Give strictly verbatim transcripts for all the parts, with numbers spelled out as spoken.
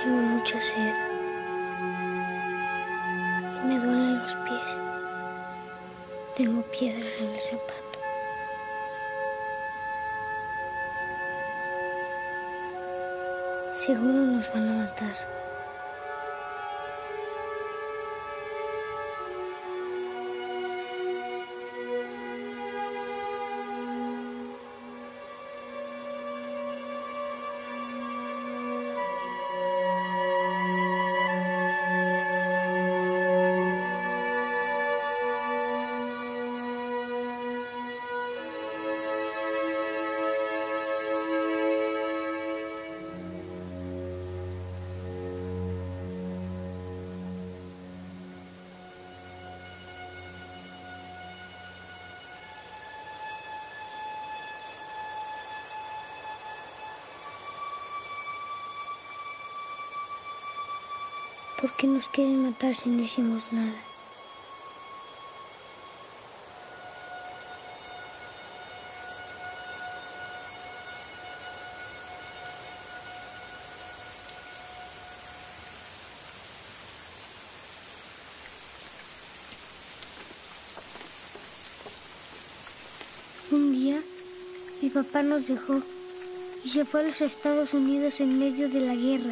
Tengo mucha sed. Y me duelen los pies. Tengo piedras en el zapato. Seguro nos van a matar. ¿Por qué nos quieren matar si no hicimos nada? Un día, mi papá nos dejó y se fue a los Estados Unidos en medio de la guerra.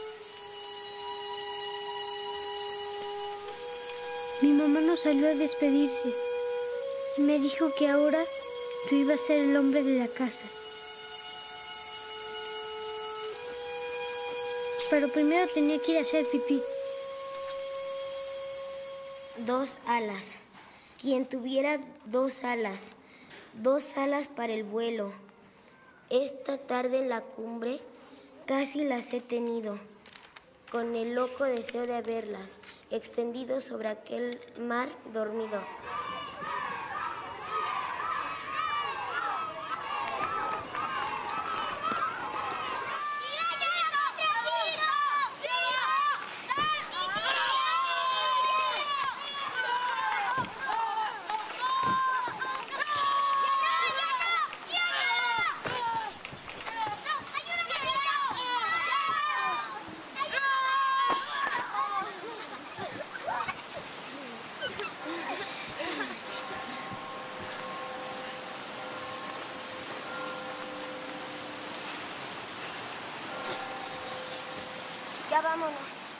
Mi mamá nos salió a despedirse y me dijo que ahora yo iba a ser el hombre de la casa. Pero primero tenía que ir a hacer pipí. Dos alas. Quien tuviera dos alas, dos alas para el vuelo. Esta tarde en la cumbre casi las he tenido, con el loco deseo de verlas, extendido sobre aquel mar dormido. Ya vámonos.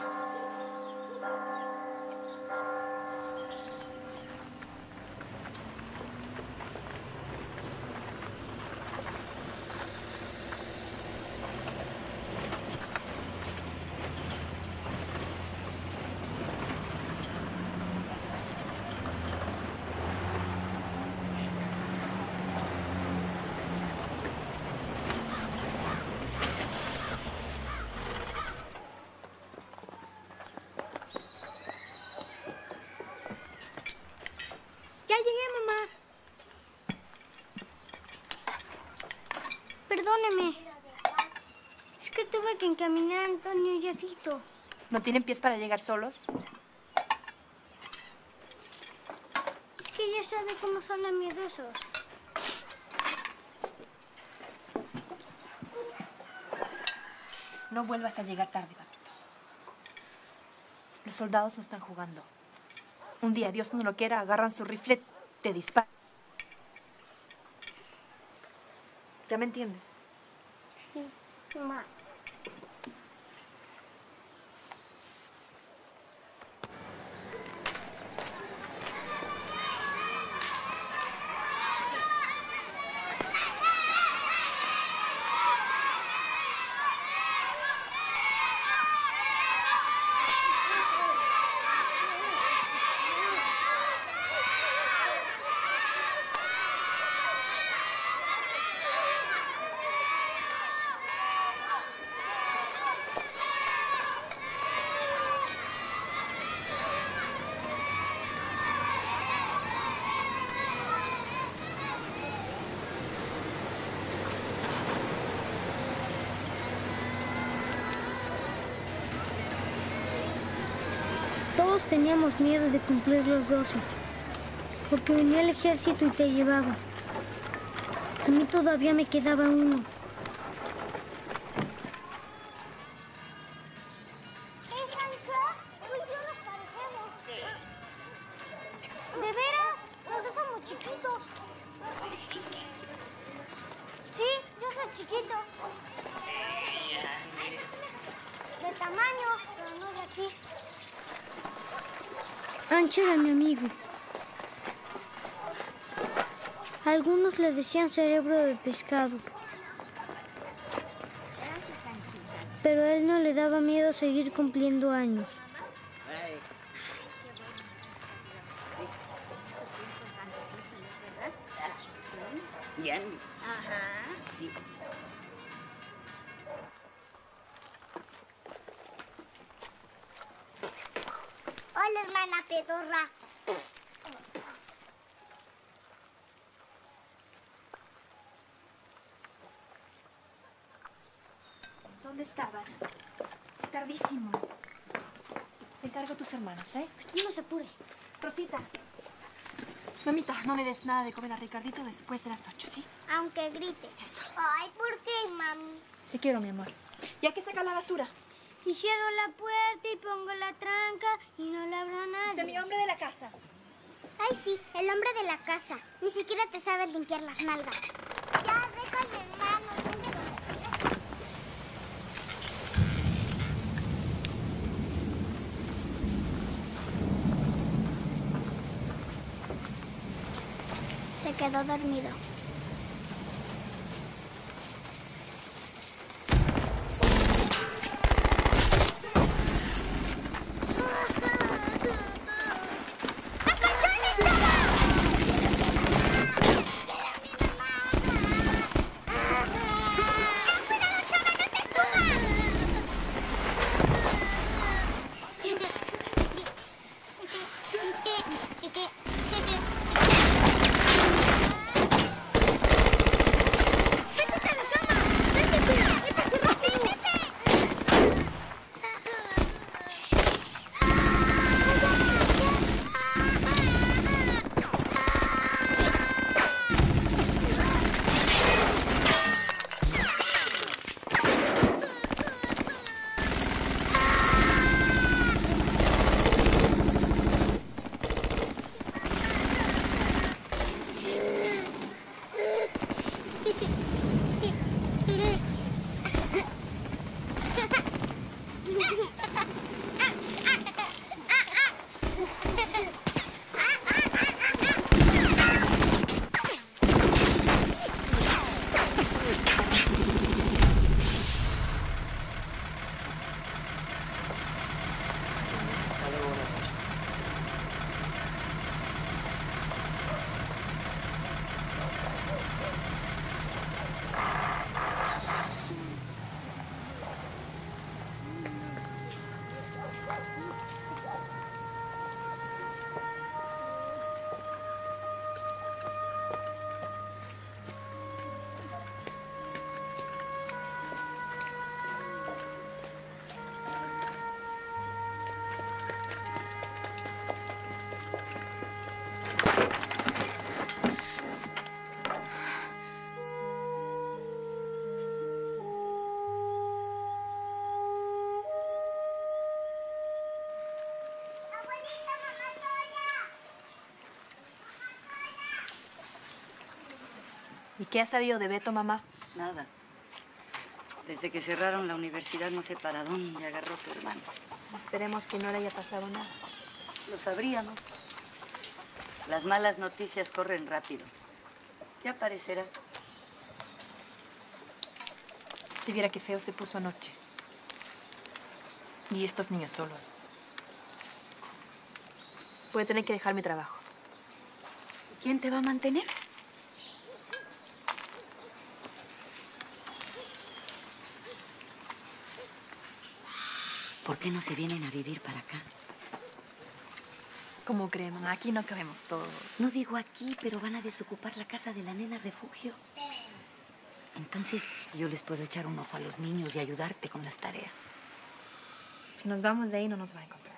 Ya llegué, mamá. Perdóneme. Es que tuve que encaminar a Antonio y a Fito. ¿No tienen pies para llegar solos? Es que ya sabe cómo son los miedosos. No vuelvas a llegar tarde, papito. Los soldados no están jugando. Un día, Dios no lo quiera, agarran su rifle, te disparan. ¿Ya me entiendes? Sí, mamá. Todos teníamos miedo de cumplir los doce, porque venía el ejército y te llevaba. A mí todavía me quedaba uno. chiquito. De tamaño, pero no de aquí. Ancho era mi amigo. Algunos le decían cerebro de pescado. Pero a él no le daba miedo seguir cumpliendo años. Bien. Ajá. Sí. Hola, hermana pedorra. ¿Dónde estaban? Es tardísimo. Te encargo a tus hermanos, ¿eh? Usted no se apure. Rosita. Mamita, no le des nada de comer a Ricardito después de las ocho, ¿sí? Aunque grite. Eso. Ay, ¿por qué, mami? Te quiero, mi amor. Ya que saca la basura. Y cierro la puerta y pongo la tranca y no la abra nadie. Este mi hombre de la casa. Ay, sí, el hombre de la casa. Ni siquiera te sabes limpiar las nalgas. Ya, déjame, hermano. Se quedó dormido. ¿Y qué has sabido de Beto, mamá? Nada. Desde que cerraron la universidad no sé para dónde agarró tu hermano. Esperemos que no le haya pasado nada. Lo sabríamos. Las malas noticias corren rápido. Ya aparecerá. Si viera qué feo se puso anoche. Y estos niños solos. Voy a tener que dejar mi trabajo. ¿Quién te va a mantener? ¿Por qué no se vienen a vivir para acá? ¿Cómo cree, mamá? Aquí no cabemos todos. No digo aquí, pero van a desocupar la casa de la nena refugio. Entonces, yo les puedo echar un ojo a los niños y ayudarte con las tareas. Si nos vamos de ahí, no nos va a encontrar.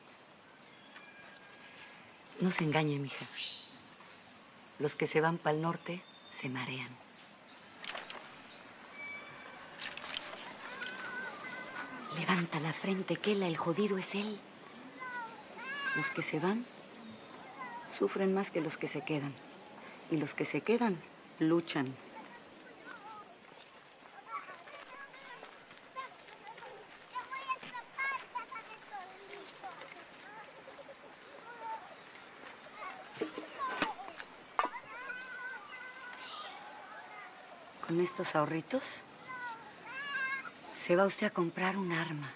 No se engañe, mija. Los que se van para el norte se marean. Levanta la frente, Kela, el jodido es él. Los que se van sufren más que los que se quedan. Y los que se quedan luchan. Con estos ahorritos se va usted a comprar un arma.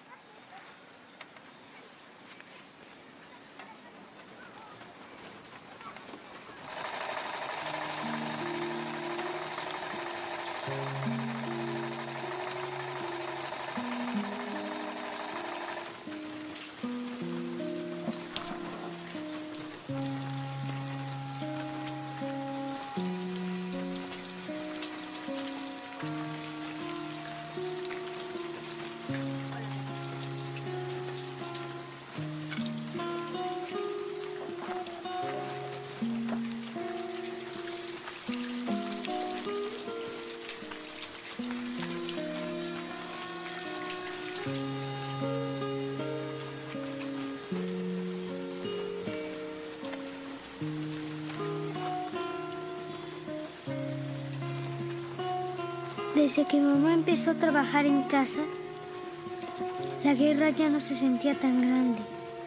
Desde que mamá empezó a trabajar en casa, la guerra ya no se sentía tan grande.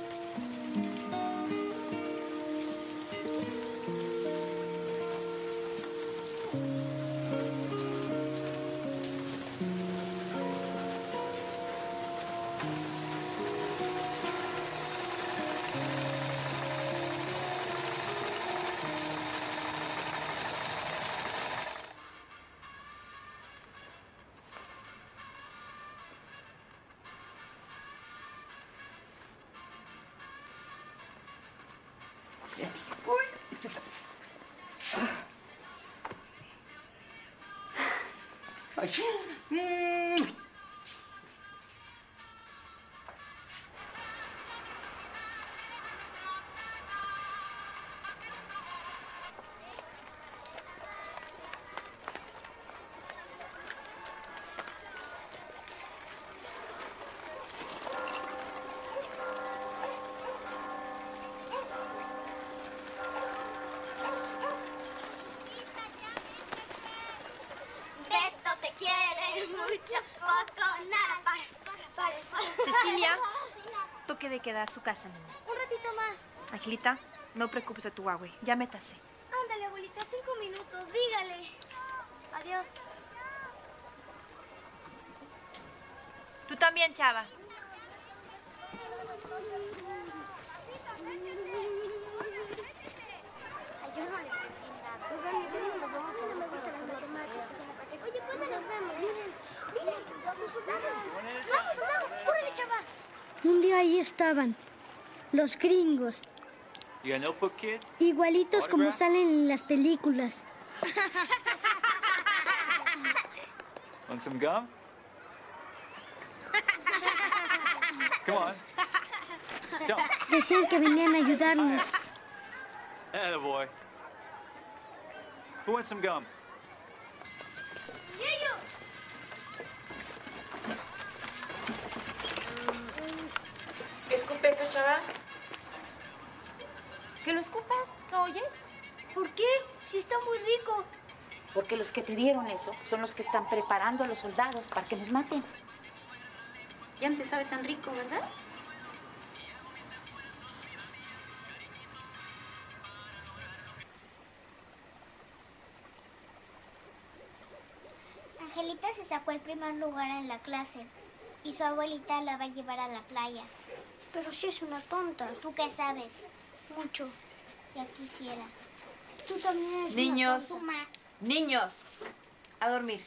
Ay. Mm. Cecilia, toque de queda a su casa, niña. Un ratito más. Angelita, no preocupes a tu Huawei. Ya métase. Ándale, abuelita, cinco minutos, dígale. Adiós. Tú también, chava. Ay, yo no le entendí nada. Nos vamos a ver, me gusta la matemáticas. Oye, ¿cuándo nos vemos? Miren, miren, los soldados. Vamos, vamos, córrele, chava. Un día ahí estaban, los gringos. You got a notebook, kid? Igualitos como Autograph? salen en las películas. Want some gum? Come on. Jump. Decían que venían a ayudarnos. Attaboy. Who wants some gum? ¿Escupe eso, chava? ¿Que lo escupas? ¿No oyes? ¿Por qué? Si está muy rico. Porque los que te dieron eso son los que están preparando a los soldados para que nos maten. Ya no te sabe tan rico, ¿verdad? Angelita se sacó el primer lugar en la clase y su abuelita la va a llevar a la playa. Pero sí es una tonta. ¿Tú qué sabes? Mucho. Ya quisiera. Tú también eres Niños, Tú más. niños, a dormir.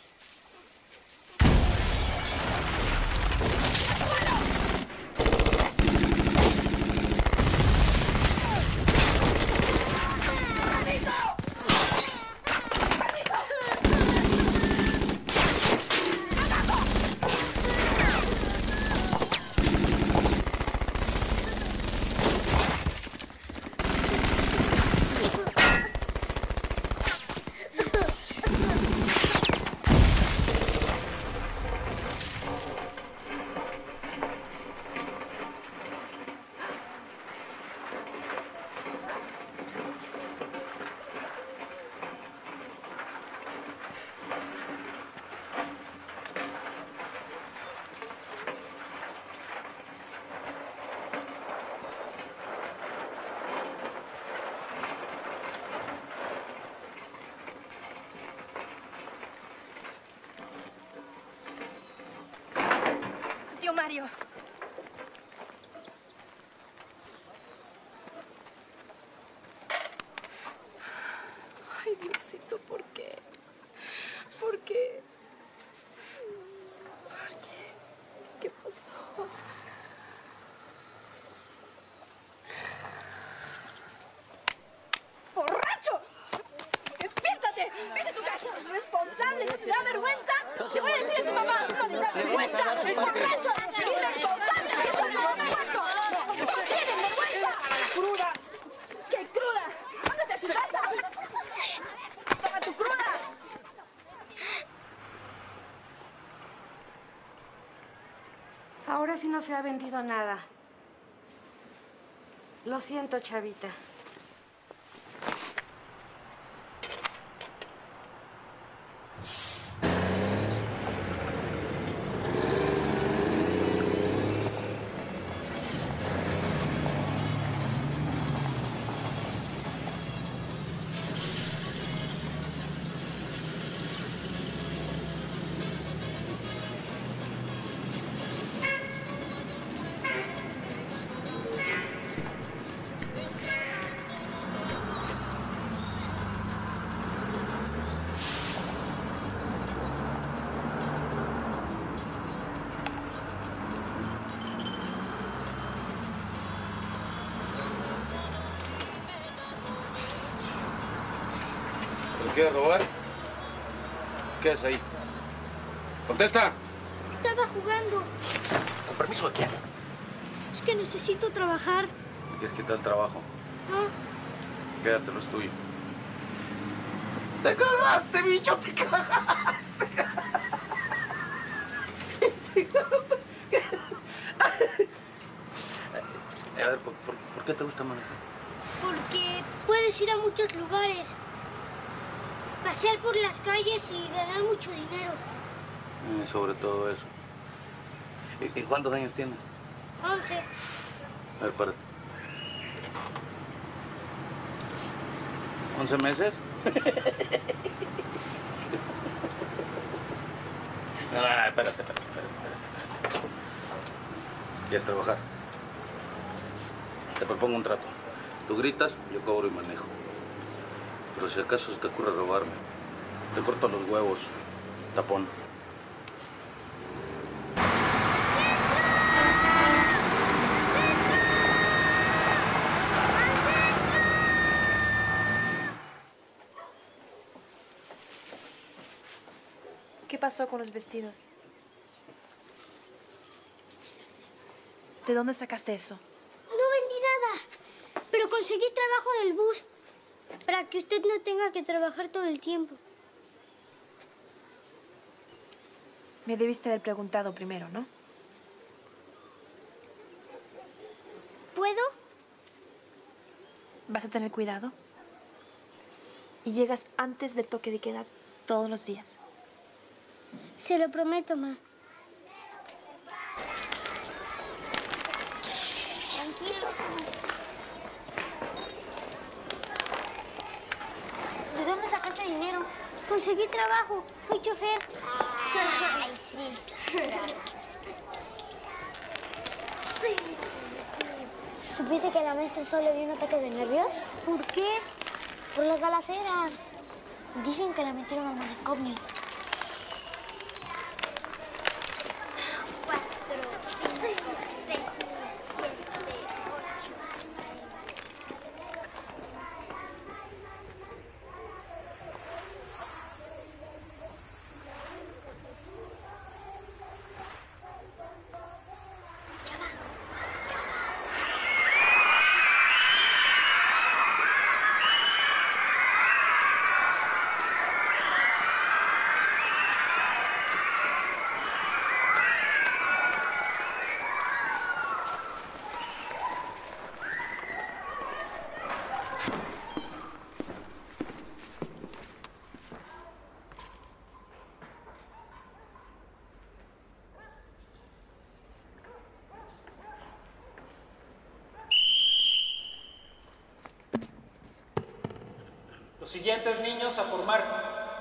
Mario. Ay, Diosito, ¿por qué? ¿Por qué? ¿Por qué? ¿Qué pasó? ¡Borracho! ¡Despiértate! ¡Vete a tu casa! ¡Responsable! ¿No te da vergüenza? ¡Le voy a decir a tu mamá! ¡No te da vergüenza! ¡Borracho! ¡Irresponsable! ¡Que son tu mamá muerto! ¡No tienen vergüenza! ¡Cruda! ¡Qué cruda! ¡Ándate a tu casa! ¡Toma tu cruda! Ahora sí no se ha vendido nada. Lo siento, chavita. ¿Quieres robar? ¿Qué haces ahí? ¡Contesta! Estaba jugando. ¿Con permiso de quién? Es que necesito trabajar. ¿Quieres quitar el trabajo? No. Quédatelo, es tuyo. ¡Te cagaste, bicho! ¡Te cagaste! A ver, ¿por, por, ¿por qué te gusta manejar? Porque puedes ir a muchos lugares. Pasear por las calles y ganar mucho dinero. Eh, sobre todo eso. ¿Y, y cuántos años tienes? Once. A ver, párate. ¿Once meses? No, no, no, espérate, espérate, espérate. ¿Quieres trabajar? Te propongo un trato. Tú gritas, yo cobro y manejo. Pero si acaso se te ocurre robarme, te corto los huevos, tapón. ¿Qué pasó con los vestidos? ¿De dónde sacaste eso? No vendí nada, pero conseguí trabajo en el bus para que usted no tenga que trabajar todo el tiempo. Me debiste haber preguntado primero, ¿no? ¿Puedo? ¿Vas a tener cuidado? Y llegas antes del toque de queda todos los días. Se lo prometo, ma. Tranquilo. ¿De dónde sacaste dinero? Conseguí trabajo. Soy chofer. Ay, sí. ¿Supiste que a la maestra solo le dio un ataque de nervios? ¿Por qué? Por las balaceras. Dicen que la metieron al manicomio. Los siguientes niños a formar.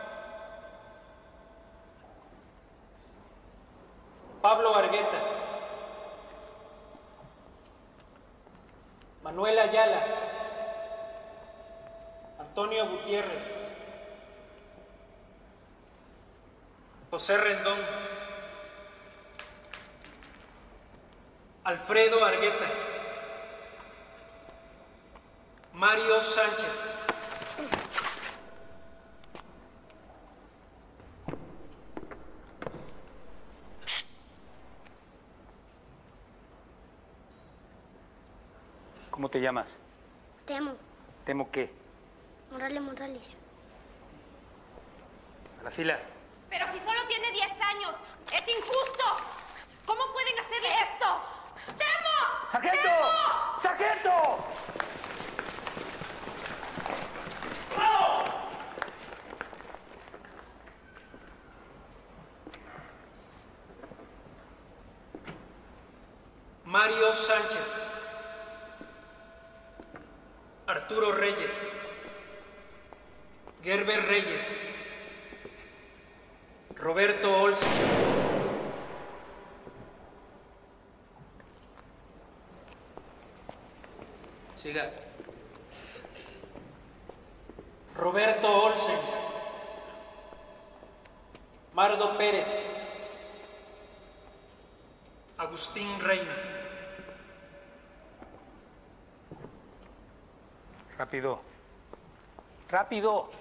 Pablo Argueta, Manuel Ayala, Antonio Gutiérrez, José Rendón, Alfredo Argueta, Mario Sánchez. ¿Cómo te llamas? Temo. ¿Temo qué? Morales Morales. A la fila. Pero si solo tiene diez años, es injusto. ¿Cómo pueden hacerle esto? ¡Temo! ¡Sargento! ¡Temo! ¡Sargento! Mario Sánchez, Arturo Reyes, Gerber Reyes, Roberto Olsen, siga, Roberto Olsen, Mardo Pérez, Agustín Reina. Rápido. Rápido.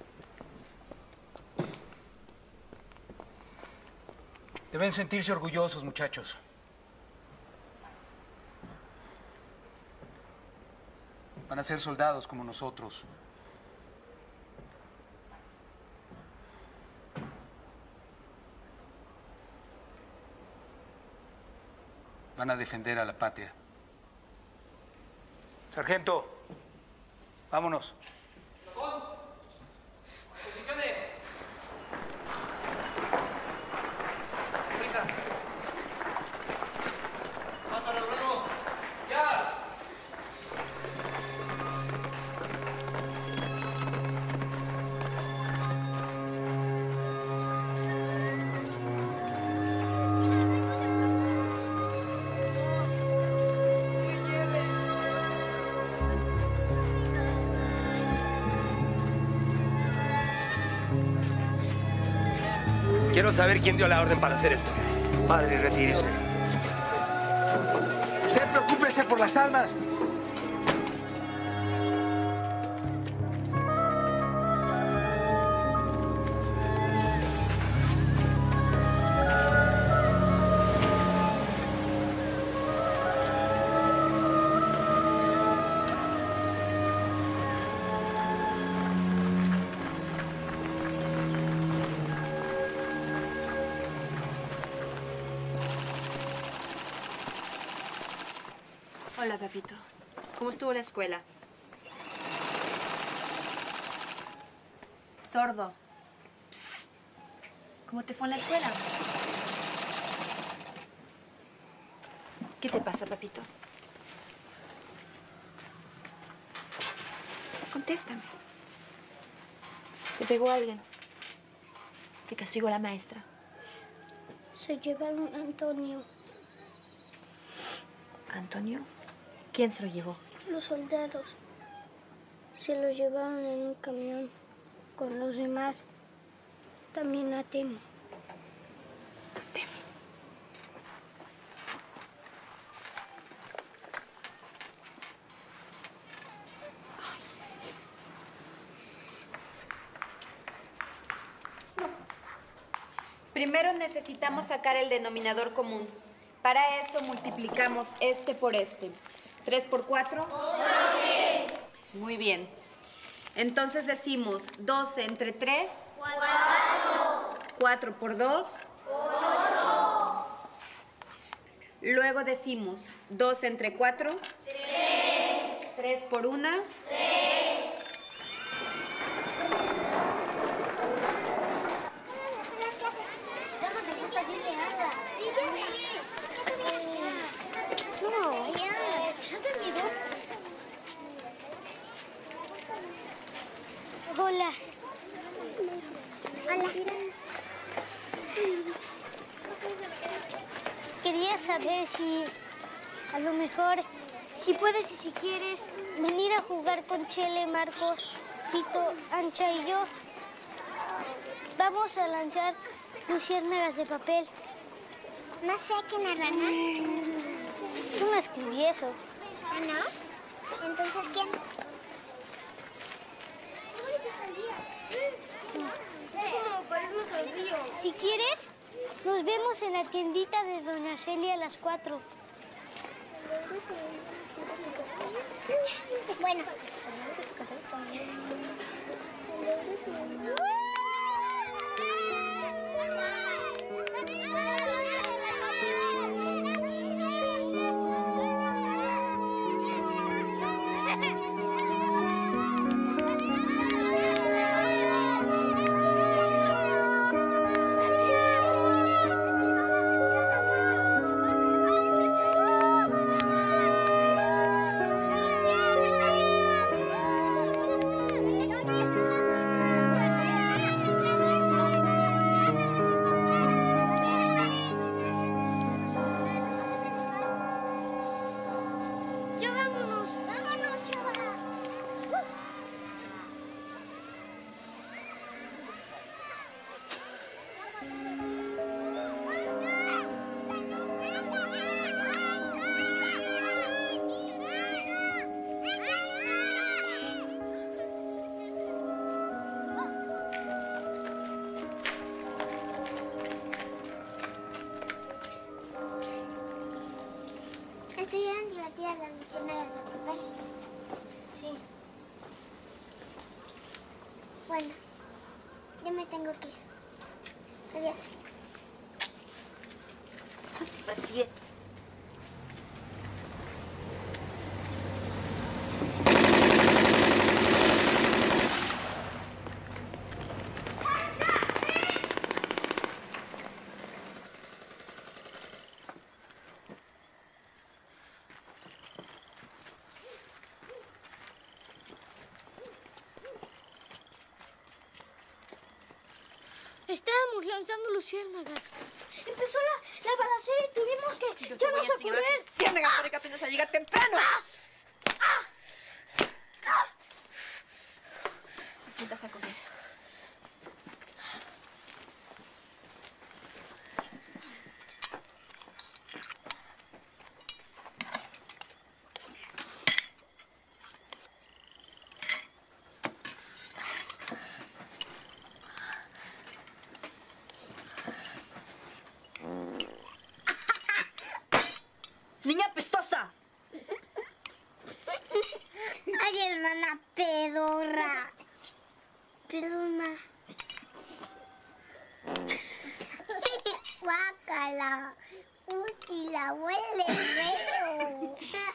Deben sentirse orgullosos, muchachos. Van a ser soldados como nosotros. Van a defender a la patria. Sargento, vámonos. Posiciones. Prisa. Paso al ruedo. Ya. Quiero saber quién dio la orden para hacer esto. Padre, retírese. Usted preocúpese por las almas. Hola, Pepito. ¿Cómo estuvo la escuela? Sordo. Psst. ¿Cómo te fue en la escuela? ¿Qué te pasa, Pepito? Contéstame. ¿Te pegó alguien? ¿Te castigó la maestra? Se llevaron a Antonio. ¿Antonio? ¿Quién se lo llevó? Los soldados. Se lo llevaron en un camión con los demás. También a Temo. Temo. Primero necesitamos sacar el denominador común. Para eso multiplicamos este por este. ¿tres por cuatro? doce. Muy bien. Entonces decimos doce entre tres. cuatro. cuatro por dos. ocho. Luego decimos dos entre cuatro. tres. tres por una. tres. No, ya, ya se olvidó. Hola. Hola. Quería saber si a lo mejor Si puedes y si quieres venir a jugar con Chele, Marcos, Pito, Ancha y yo, vamos a lanzar luciérnagas de papel. ¿Más fea que una rana? Yo no escribí eso. ¿Ah, no? ¿Entonces quién? Si quieres, nos vemos en la tiendita de Doña Celia a las cuatro. Bueno. ¿Estuvieron divertidas las luciérnagas de papel? Sí. Bueno, yo me tengo que ir. Adiós. Adiós. Estábamos lanzando luciérnagas. Empezó la, la balacera y tuvimos que Yo echarnos a correr. Luciérnagas, porque apenas a llegar temprano. Te sientas a comer. ¡Niña apestosa! Ay, hermana pedorra. Perdona. Guácala. Uy, si la huele feo.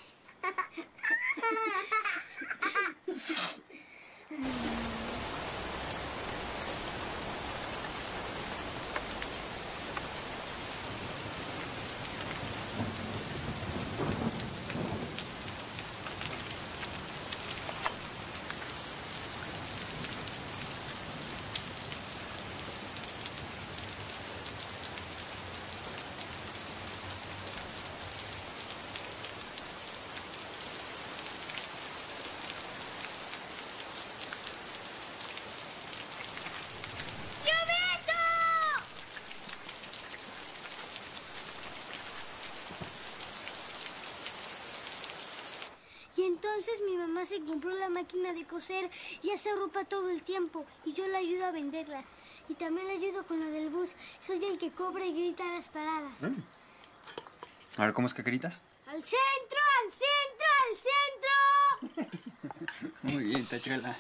Y entonces mi mamá se compró la máquina de coser y hace ropa todo el tiempo. Y yo la ayudo a venderla. Y también la ayudo con lo del bus. Soy el que cobra y grita a las paradas. Mm. A ver, ¿cómo es que gritas? ¡Al centro! ¡Al centro! ¡Al centro! Muy bien, Tachuela.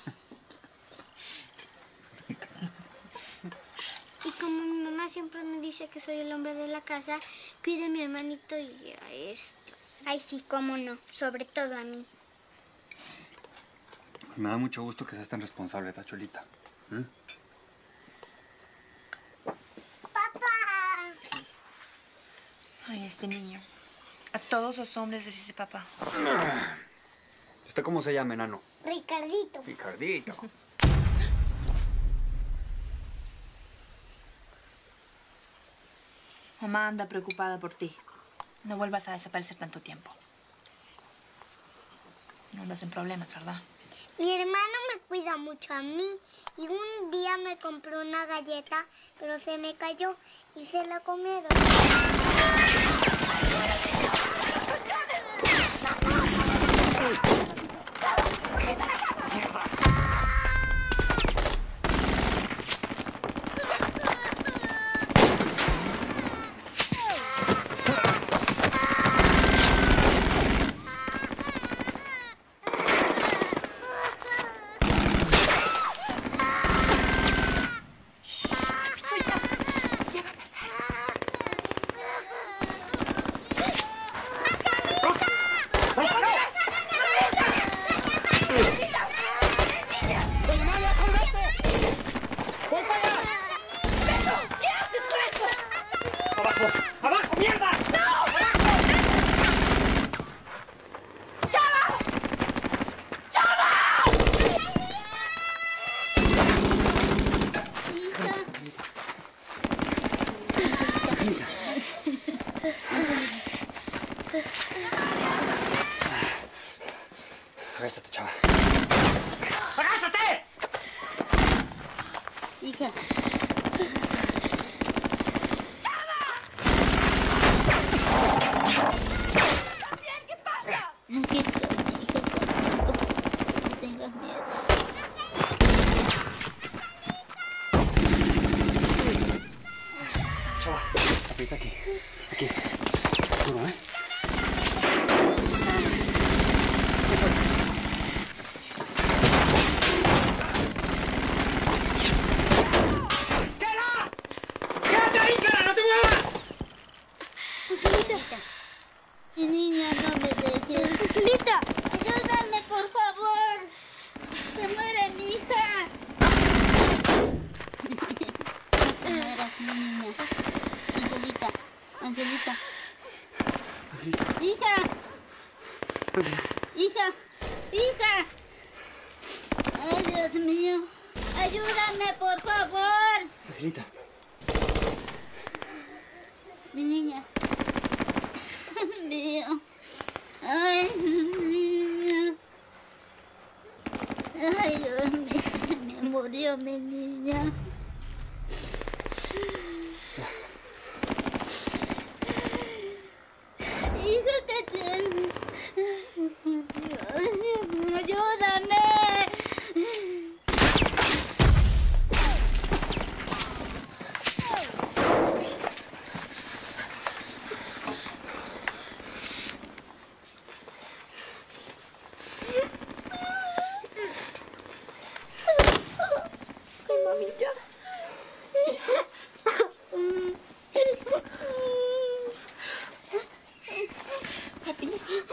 Y como mi mamá siempre me dice que soy el hombre de la casa, cuide a mi hermanito y a esto. Ay, sí, cómo no. Sobre todo a mí. Me da mucho gusto que seas tan responsable, Tachuelita. ¿Mm? ¡Papá! Ay, este niño. A todos los hombres les dice papá. ¿Usted cómo se llama, enano? Ricardito. Ricardito. Mamá anda preocupada por ti. No vuelvas a desaparecer tanto tiempo. No andas en problemas, ¿verdad? Mi hermano me cuida mucho a mí y un día me compró una galleta, pero se me cayó y se la comieron. Agáchate, chava. ¡Agáchate! Hija. ¿Qué pasa? Aquí estoy, hija, contigo. No tengas miedo. Chava, aprieta aquí. Aquí. Duro, ¿eh? ¡Quédate ahí, cara! ¡No te muevas! Angelita. Mi niña, no me dejes. Angelita, ayúdame, por favor. Se muere mi hija. No te mueras, mi niña. Angelita, Angelita. Hija. Hija, hija. Ay, Dios mío. Ayúdame, por favor. Angelita. Mi niña. Mío. Ay, mi niña. Ay, Dios mío. Me murió mi niña. Hija, ¿qué tienes? Dios mío, ayúdame. Ay, mami, ya. Papi.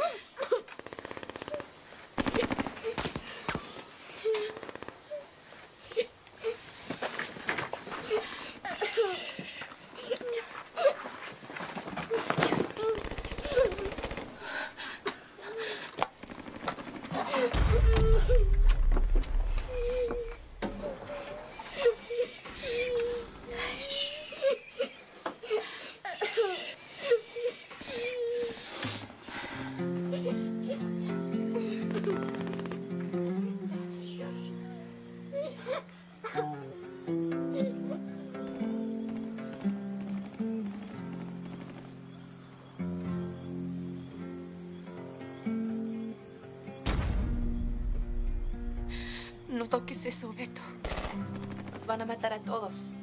No toques eso, Beto. Nos van a matar a todos.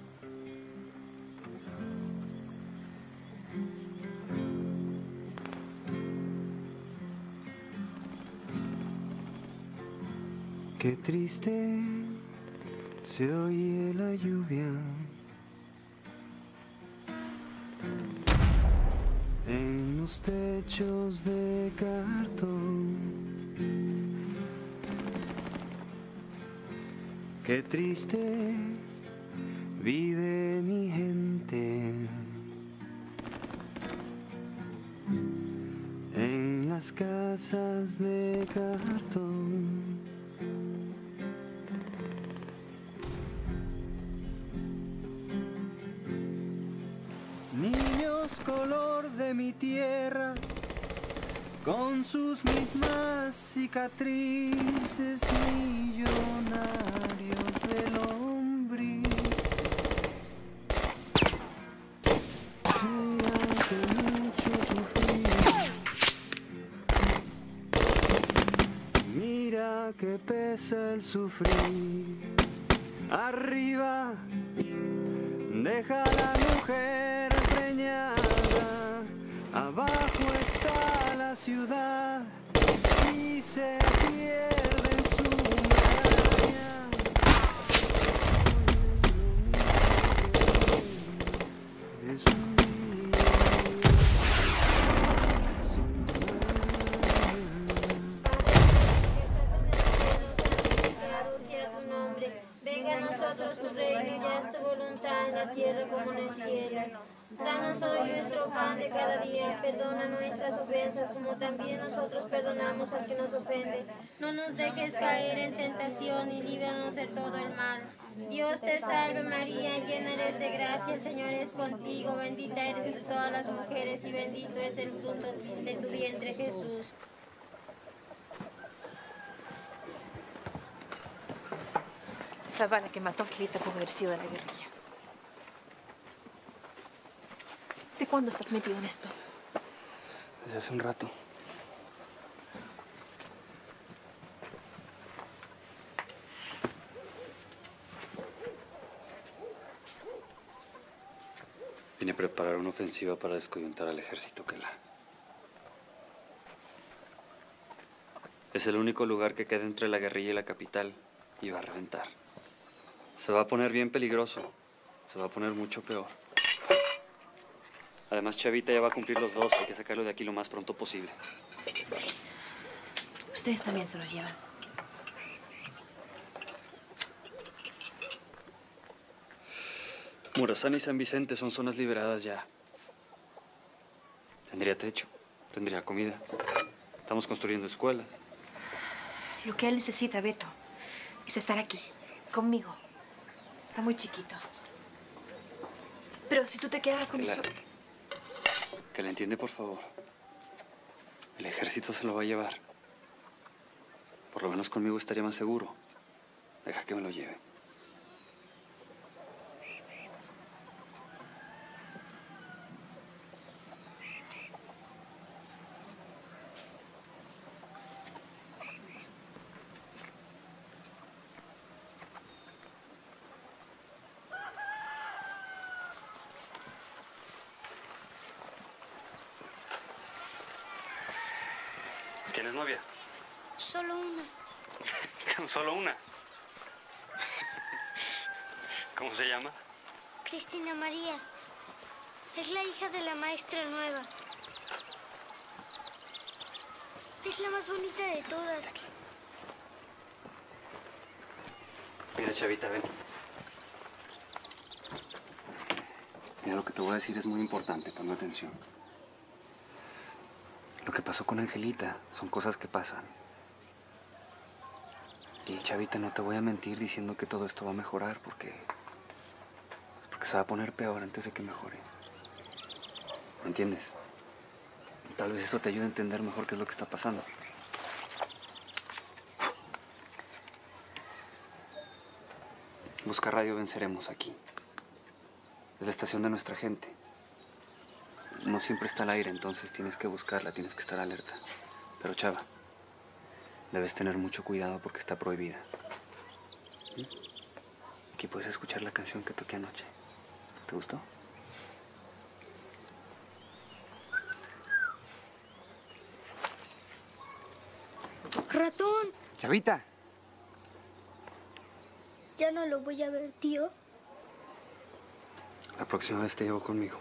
Qué triste se oye la lluvia en los techos de cartón. Qué triste vive mi gente en las casas de cartón. Niños color de mi tierra, con sus mismas cicatrices millonarios de lombriz. Mira que mucho sufrí, mira que pesa el sufrir. Arriba deja la mujer preñada, abajo está la ciudad y se pierde en su maraña. Es un día sin sea tu nombre, venga a nosotros tu reino, ya es tu voluntad en la tierra como en el cielo. Danos hoy nuestro pan de cada día, perdona nuestras ofensas como también nosotros perdonamos al que nos ofende. No nos dejes caer en tentación y líbranos de todo el mal. Dios te salve María, llena eres de gracia, el Señor es contigo, bendita eres entre todas las mujeres y bendito es el fruto de tu vientre Jesús. Esa bala que mató a Angelita pudo haber sido de la guerrilla. ¿Desde cuándo estás metido en esto? Desde hace un rato. Vine a preparar una ofensiva para descoyuntar al ejército Kela. Es el único lugar que queda entre la guerrilla y la capital y va a reventar. Se va a poner bien peligroso. Se va a poner mucho peor. Además, Chavita ya va a cumplir los dos. Hay que sacarlo de aquí lo más pronto posible. Sí. Ustedes también se los llevan. Morazán y San Vicente son zonas liberadas ya. Tendría techo, tendría comida. Estamos construyendo escuelas. Lo que él necesita, Beto, es estar aquí, conmigo. Está muy chiquito. Pero si tú te quedas con eso... Que la entiende, por favor. El ejército se lo va a llevar. Por lo menos conmigo estaría más seguro. Deja que me lo lleve. ¿Tienes novia? Solo una. ¿Solo una? ¿Cómo se llama? Cristina María. Es la hija de la maestra nueva. Es la más bonita de todas. Mira, Chavita, ven. Mira, lo que te voy a decir es muy importante. Ponme atención. Lo que pasó con Angelita son cosas que pasan. Y, Chavita, no te voy a mentir diciendo que todo esto va a mejorar porque... porque se va a poner peor antes de que mejore. ¿Me entiendes? Tal vez esto te ayude a entender mejor qué es lo que está pasando. Busca Radio Venceremos aquí. Es la estación de nuestra gente. No siempre está al aire, entonces tienes que buscarla, tienes que estar alerta. Pero, Chava, debes tener mucho cuidado porque está prohibida. ¿Mm? Aquí puedes escuchar la canción que toqué anoche. ¿Te gustó? ¡Ratón! Chavita. Ya no lo voy a ver, tío. La próxima vez te llevo conmigo.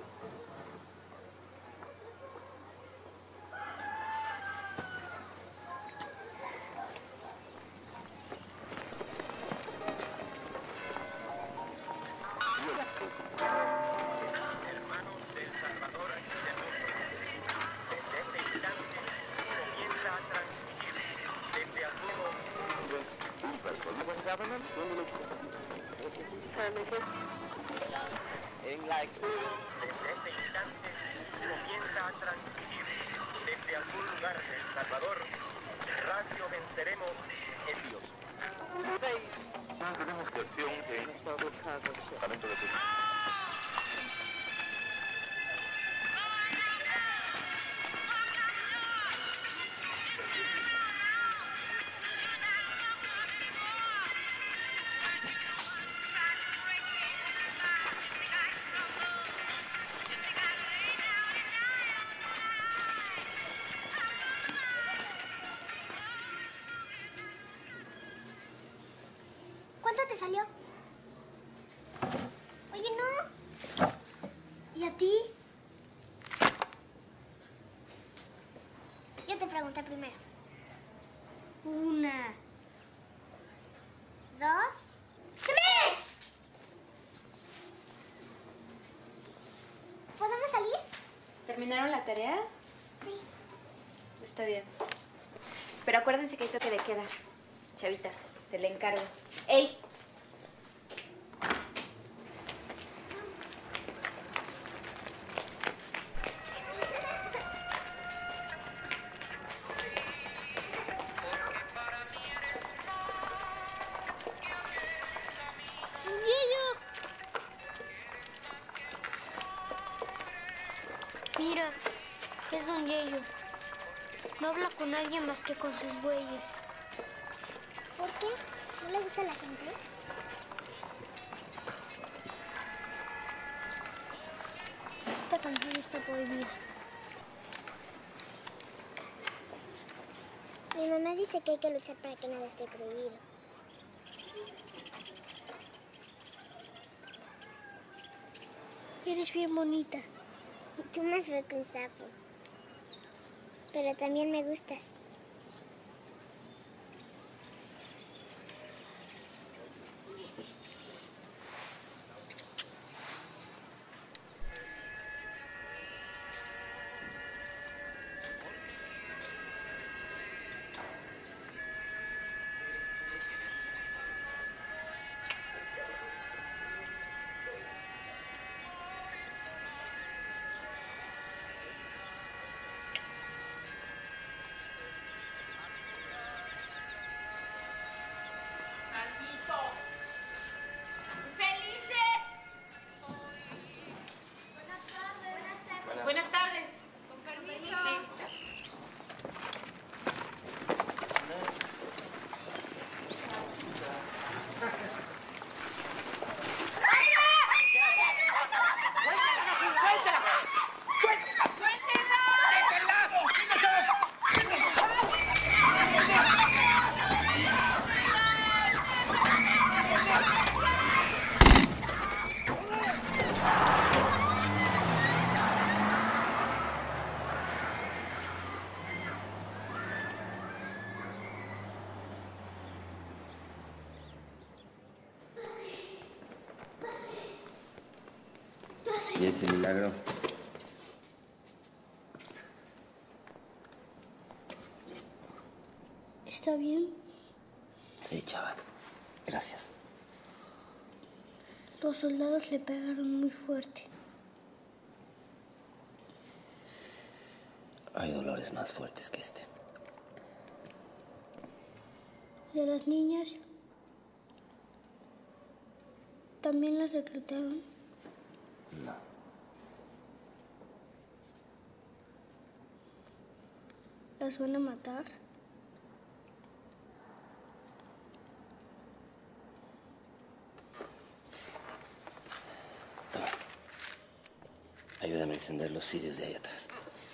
En la Desde este instante comienza a transmitir desde algún lugar de El Salvador, Radio Venceremos en Dios. seis. Tenemos acción en departamento de policía. ¿Cuánto te salió? Oye, no. ¿Y a ti? Yo te pregunté primero. Una. Dos. ¡Tres! ¿Podemos salir? ¿Terminaron la tarea? Sí. Está bien. Pero acuérdense que hay toque de queda. Chavita, te la encargo. ¡Ey! Mira, es un yeyo. No habla con nadie más que con sus bueyes. ¿Por qué? ¿No le gusta a la gente? Esta canción está prohibida. Mi mamá dice que hay que luchar para que nada esté prohibido. Eres bien bonita. Y tú más feo que un sapo. Pero también me gustas. Buenas tardes. Con permiso. ¿Y ese milagro? ¿Está bien? Sí, chaval. Gracias. Los soldados le pegaron muy fuerte. Hay dolores más fuertes que este. ¿Y a las niñas? ¿También las reclutaron? No. ¿Las van a matar? Toma. Ayúdame a encender los cirios de ahí atrás.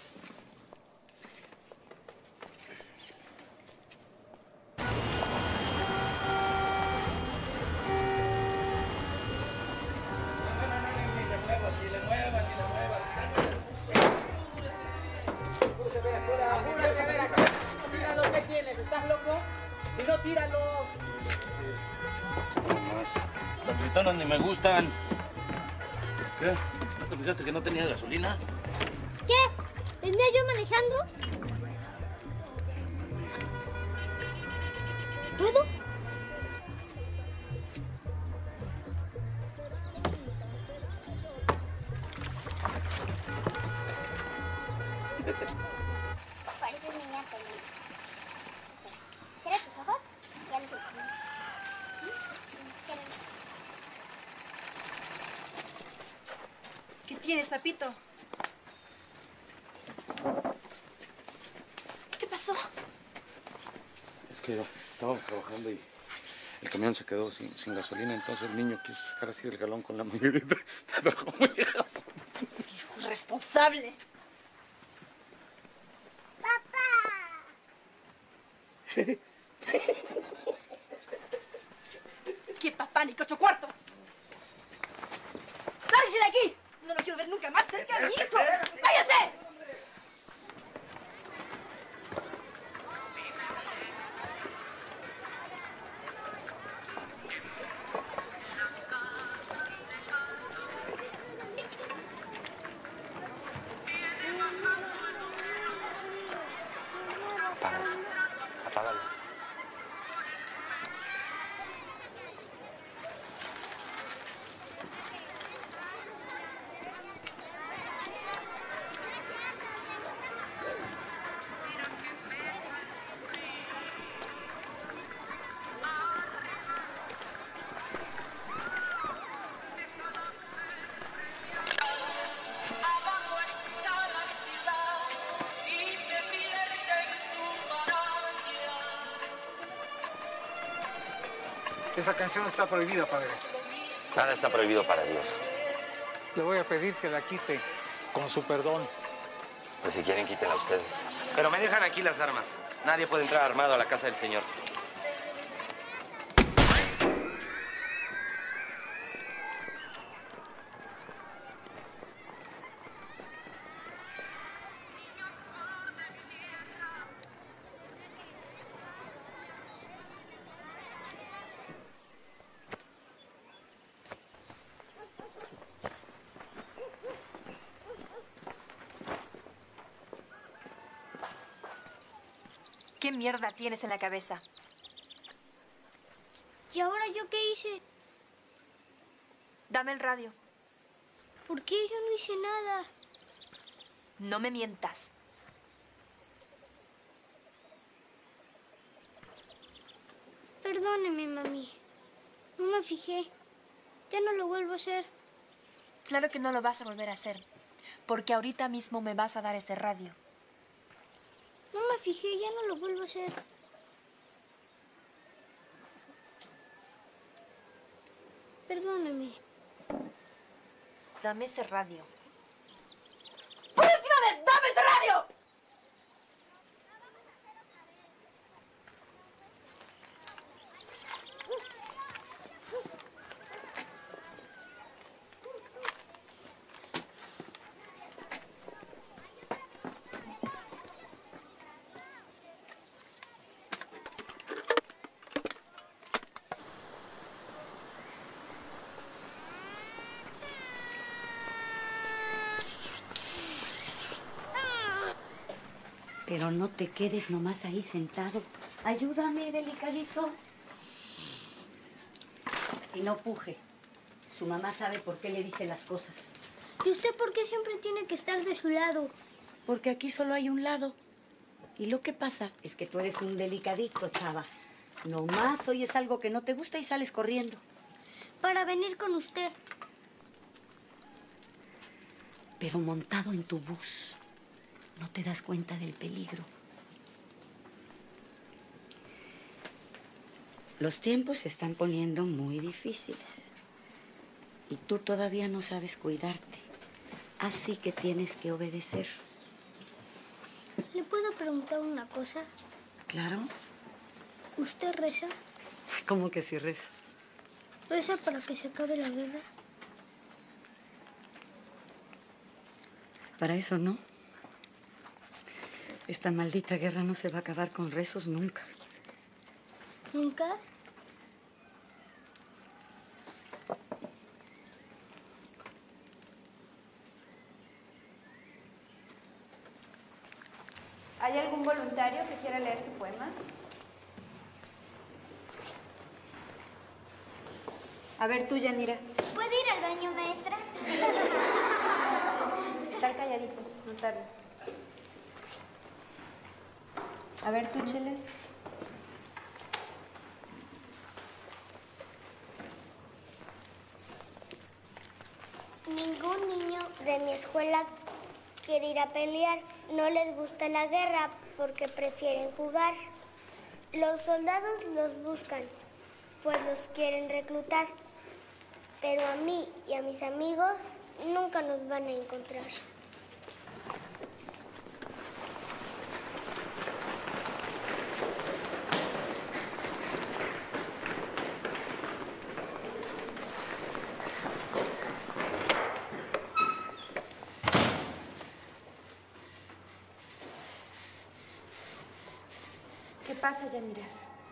¿Estás loco? Si no, tíralo. Las ventanas ni me gustan. ¿Qué? ¿No te fijaste que no tenía gasolina? ¿Qué? ¿Venía yo manejando? ¿Puedo? Pareces niña feliz. ¿Cierra tus ojos? Ya lo tengo. ¿Qué tienes, papito? ¿Qué pasó? Es que yo estábamos trabajando y el camión se quedó sin, sin gasolina, entonces el niño quiso sacar así el galón con la manguerita. Hijo irresponsable. ¿Qué papá ni ocho cuartos? ¡Lárguese de aquí! No lo quiero ver nunca más cerca de mi hijo. ¡Váyase! Apaga eso. Apágalo. Esa canción está prohibida, padre. Nada está prohibido para Dios. Le voy a pedir que la quite con su perdón. Pues si quieren, quítenla ustedes. Pero me dejan aquí las armas. Nadie puede entrar armado a la casa del Señor. ¿Qué mierda tienes en la cabeza? ¿Y ahora yo qué hice? Dame el radio. ¿Por qué yo no hice nada? No me mientas. Perdóneme, mami. No me fijé. Ya no lo vuelvo a hacer. Claro que no lo vas a volver a hacer, porque ahorita mismo me vas a dar ese radio. No me fijé, ya no lo vuelvo a hacer. Perdóname. Dame ese radio. ¡Por última vez, dame ese radio! Pero no te quedes nomás ahí sentado. Ayúdame, delicadito. Y no puje. Su mamá sabe por qué le dice las cosas. ¿Y usted por qué siempre tiene que estar de su lado? Porque aquí solo hay un lado. Y lo que pasa es que tú eres un delicadito, chava. Nomás oyes algo que no te gusta y sales corriendo. Para venir con usted. Pero montado en tu bus, no te das cuenta del peligro. Los tiempos se están poniendo muy difíciles. Y tú todavía no sabes cuidarte. Así que tienes que obedecer. ¿Le puedo preguntar una cosa? Claro. ¿Usted reza? ¿Cómo que sí rezo? ¿Reza para que se acabe la guerra? Para eso no. Esta maldita guerra no se va a acabar con rezos nunca. ¿Nunca? ¿Hay algún voluntario que quiera leer su poema? A ver, tú, Yanira. ¿Puedo ir al baño, maestra? Sal calladito, no tardes. A ver, tú, Chele. Ningún niño de mi escuela quiere ir a pelear. No les gusta la guerra porque prefieren jugar. Los soldados los buscan, pues los quieren reclutar. Pero a mí y a mis amigos nunca nos van a encontrar. ¿Qué pasa, Yanira?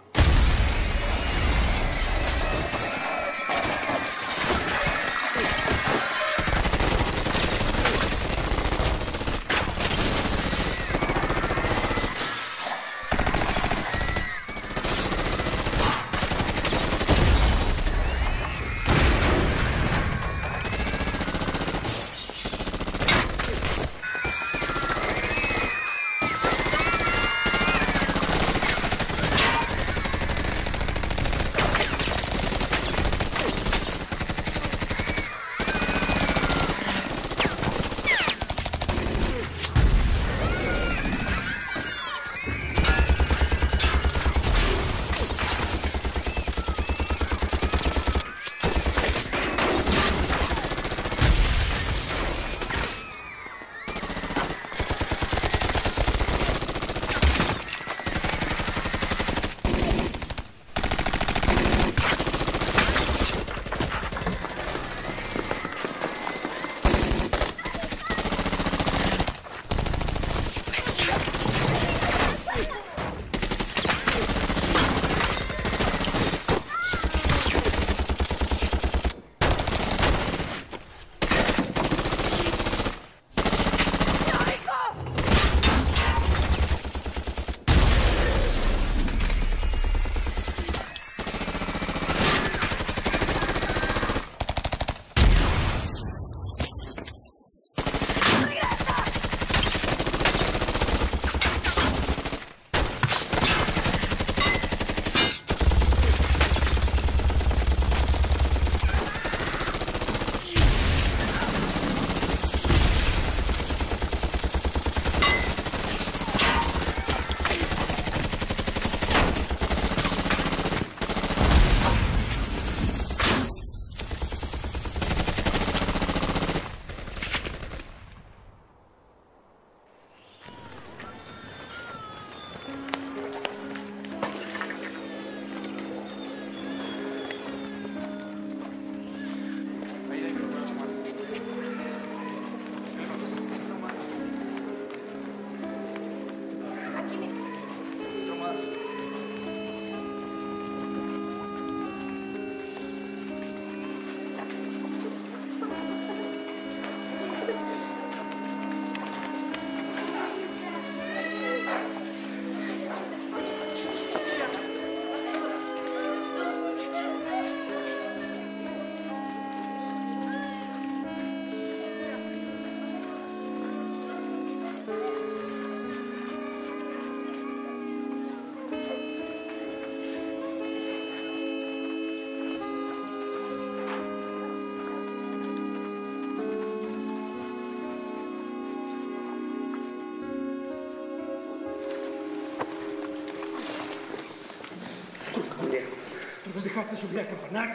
Nos dejaste subir al campanario.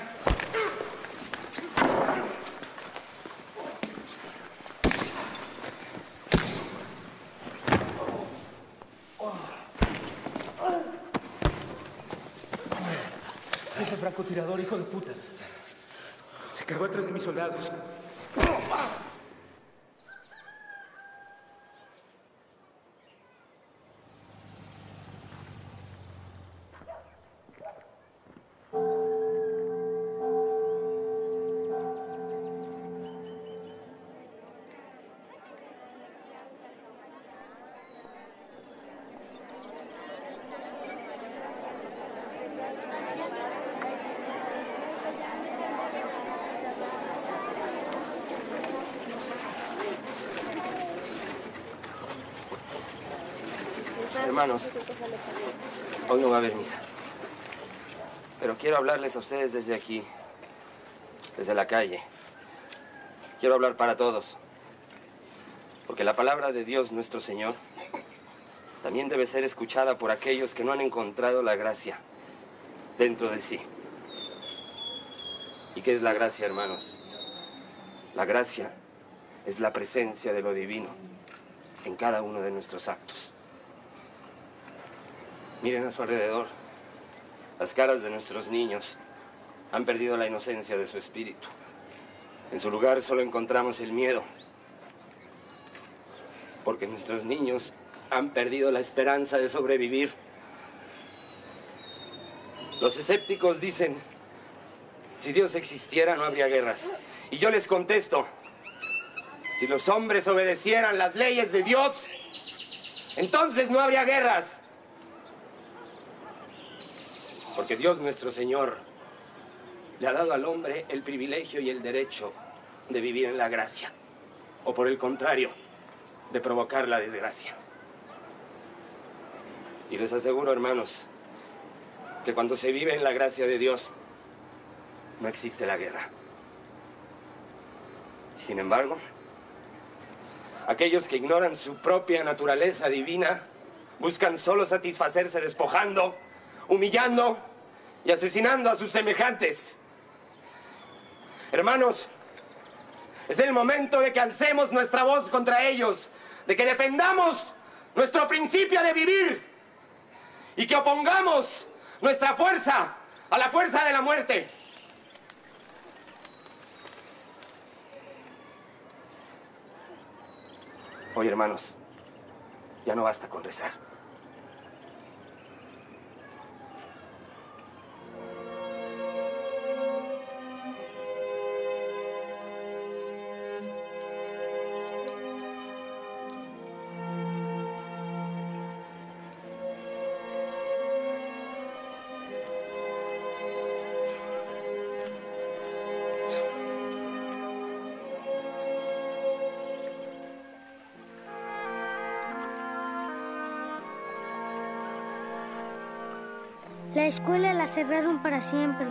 Ese francotirador, hijo de puta. Se cargó a tres de mis soldados. Hermanos, hoy no va a haber misa. Pero quiero hablarles a ustedes desde aquí, desde la calle. Quiero hablar para todos. Porque la palabra de Dios nuestro Señor también debe ser escuchada por aquellos que no han encontrado la gracia dentro de sí. ¿Y qué es la gracia, hermanos? La gracia es la presencia de lo divino en cada uno de nuestros actos. Miren a su alrededor. Las caras de nuestros niños han perdido la inocencia de su espíritu. En su lugar solo encontramos el miedo. Porque nuestros niños han perdido la esperanza de sobrevivir. Los escépticos dicen, si Dios existiera no habría guerras. Y yo les contesto, si los hombres obedecieran las leyes de Dios, entonces no habría guerras. Porque Dios nuestro Señor le ha dado al hombre el privilegio y el derecho de vivir en la gracia. O por el contrario, de provocar la desgracia. Y les aseguro, hermanos, que cuando se vive en la gracia de Dios, no existe la guerra. Sin embargo, aquellos que ignoran su propia naturaleza divina buscan solo satisfacerse despojando, humillando y asesinando a sus semejantes. Hermanos, es el momento de que alcemos nuestra voz contra ellos, de que defendamos nuestro principio de vivir y que opongamos nuestra fuerza a la fuerza de la muerte. Hoy, hermanos, ya no basta con rezar. La escuela la cerraron para siempre.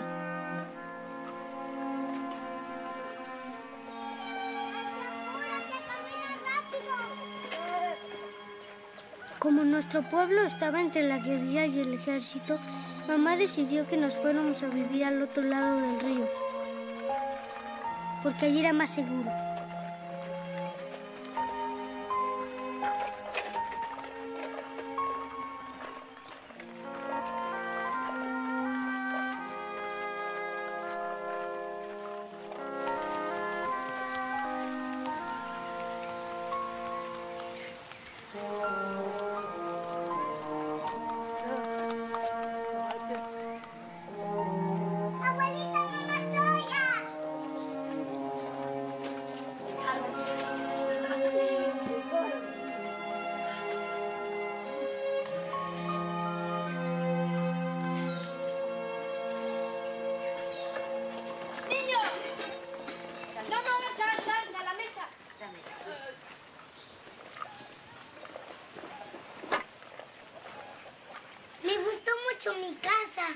Como nuestro pueblo estaba entre la guerrilla y el ejército, mamá decidió que nos fuéramos a vivir al otro lado del río, porque allí era más seguro. Mi casa.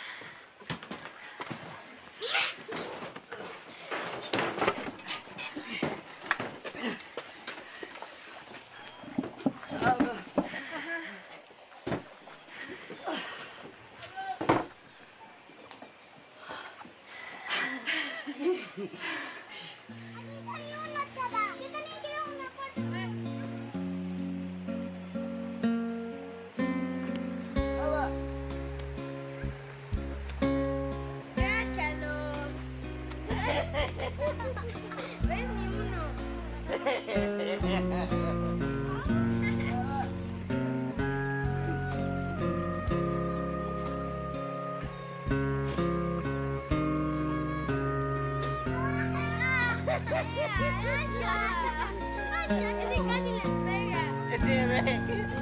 Ese casi les pega.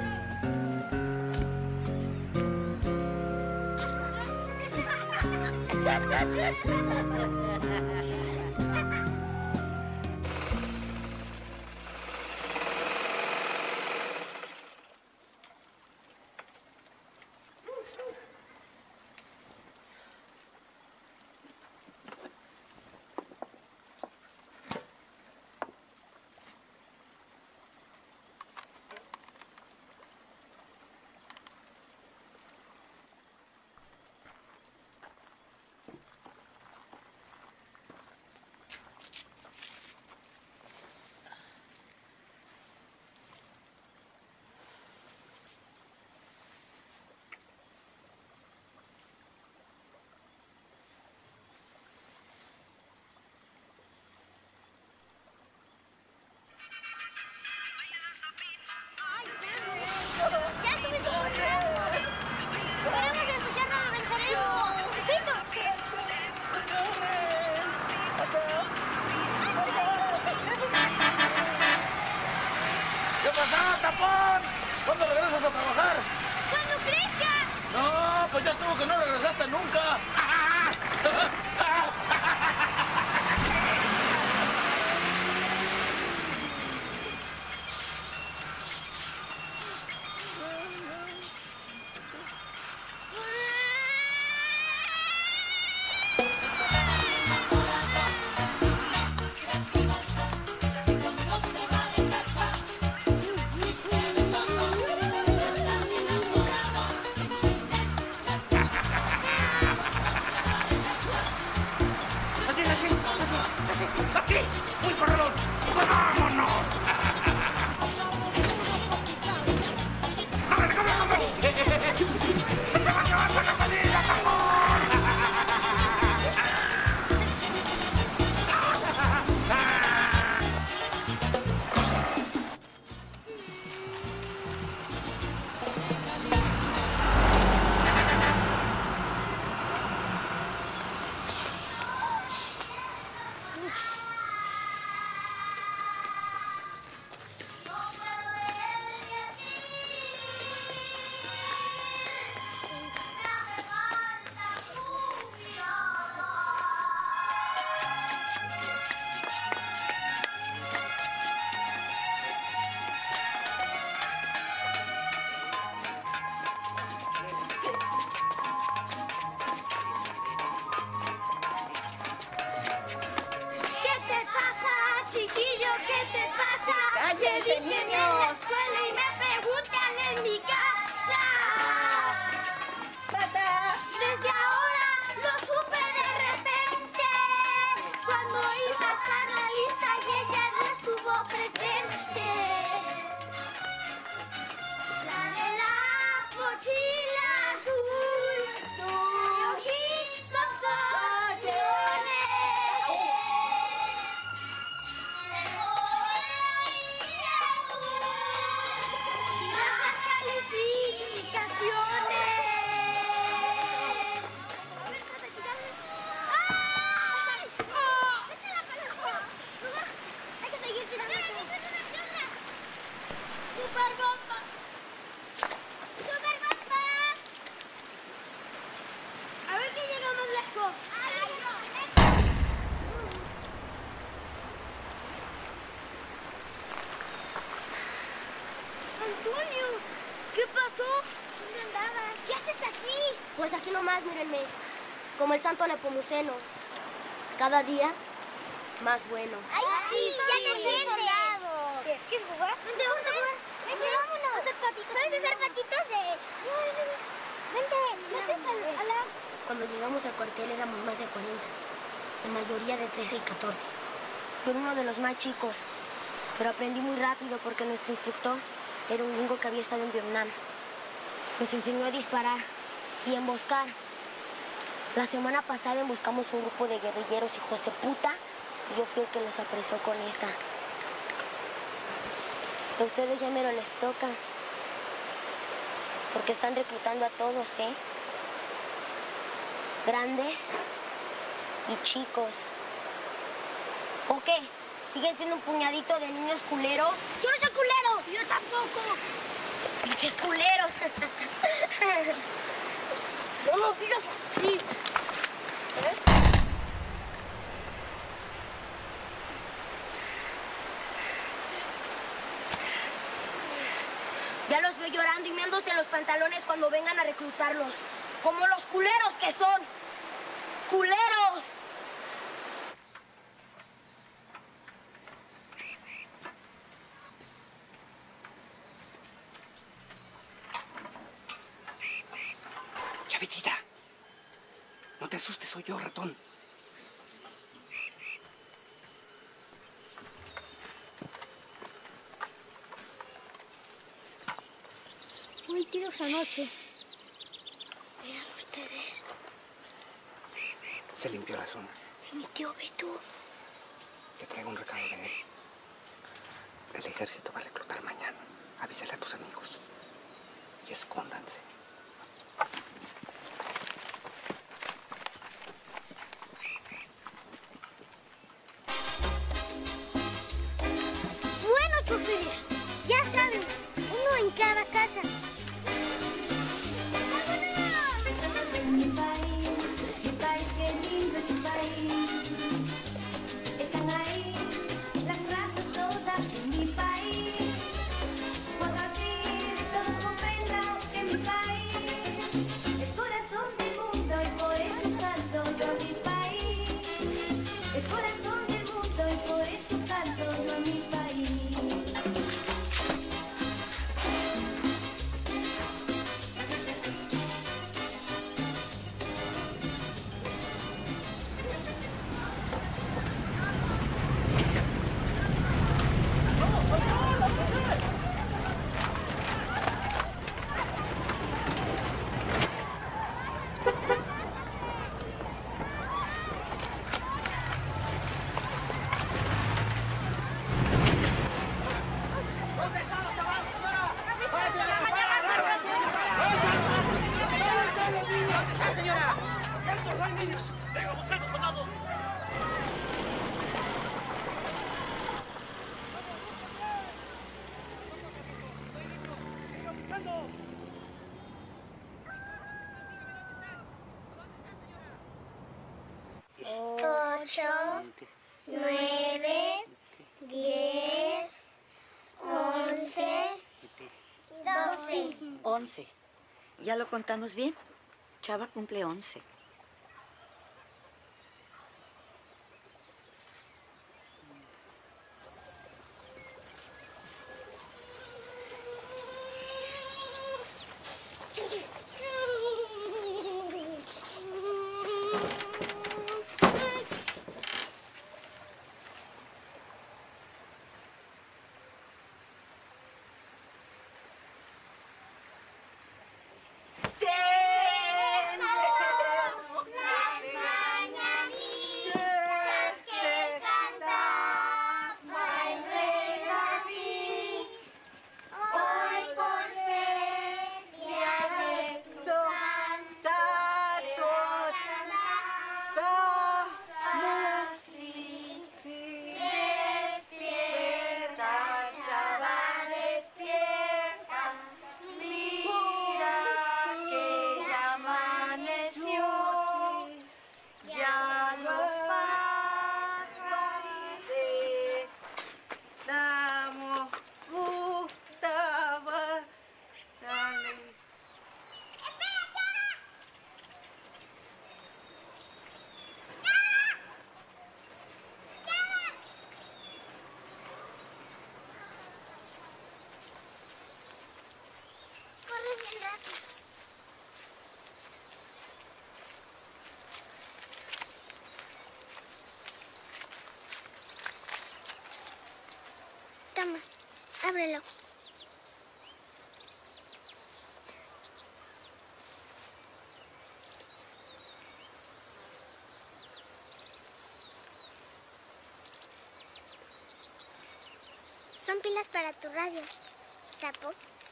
pasar, tapón? ¿Cuándo regresas a trabajar? ¡Cuando crezca! No, pues ya estuvo que no regresaste nunca. ¡Cállense, niños! En la escuela y me preguntan en mi casa. ¡Pata! Desde ahora lo supe de repente. Cuando oí pasar la lista y ella no estuvo presente. La de la mochila azul. Tu ojitos soñones. Antonio, ¿qué pasó? ¿Dónde andabas? ¿Qué haces aquí? Pues aquí nomás, mírenme. Como el santo Nepomuceno. Cada día más bueno. ¡Ay, sí! ¡Ya te sientes! Sí. ¿Quieres jugar? ¿Dónde vamos a jugar? Vente, vámonos. A hacer patitos. ¿Sabes hacer patitos de...? Vente, vente a la... Cuando llegamos al cuartel éramos más de cuarenta. La mayoría de trece y catorce. Yo era uno de los más chicos. Pero aprendí muy rápido porque nuestro instructor era un gringo que había estado en Vietnam. Nos enseñó a disparar y emboscar. La semana pasada emboscamos un grupo de guerrilleros hijos de puta y yo fui el que los apresó con esta. A ustedes ya mero les toca. Porque están reclutando a todos, ¿eh? Grandes y chicos. ¿O qué? ¿Siguen siendo un puñadito de niños culeros? ¡Yo no soy culero! ¡Yo tampoco! ¡Pinches culeros! ¡No lo digas así! ¿Eh? Ya los veo llorando y meándose los pantalones cuando vengan a reclutarlos. Como los culeros que son. ¡Culeros! Chavitita, no te asustes, soy yo, ratón. Fui tiros anoche. Vean ustedes. Se limpió la zona. Mi tío Beto. Te traigo un recado de él. El ejército va a reclutar mañana. Avísale a tus amigos. Y escóndanse. Bueno, choferes, ya saben, casa. Mi país, mi país, qué lindo es mi país. Están ahí las razas todas en mi país. Cuando al fin todos comprendan que mi país es corazón del mundo y por eso canto yo a mi país. Es corazón del mundo y por eso canto yo a mi país. Ocho, nueve, diez, once, doce. Once. ¿Ya lo contamos bien? Chava cumple once. Toma, ábrelo. Son pilas para tu radio, sapo.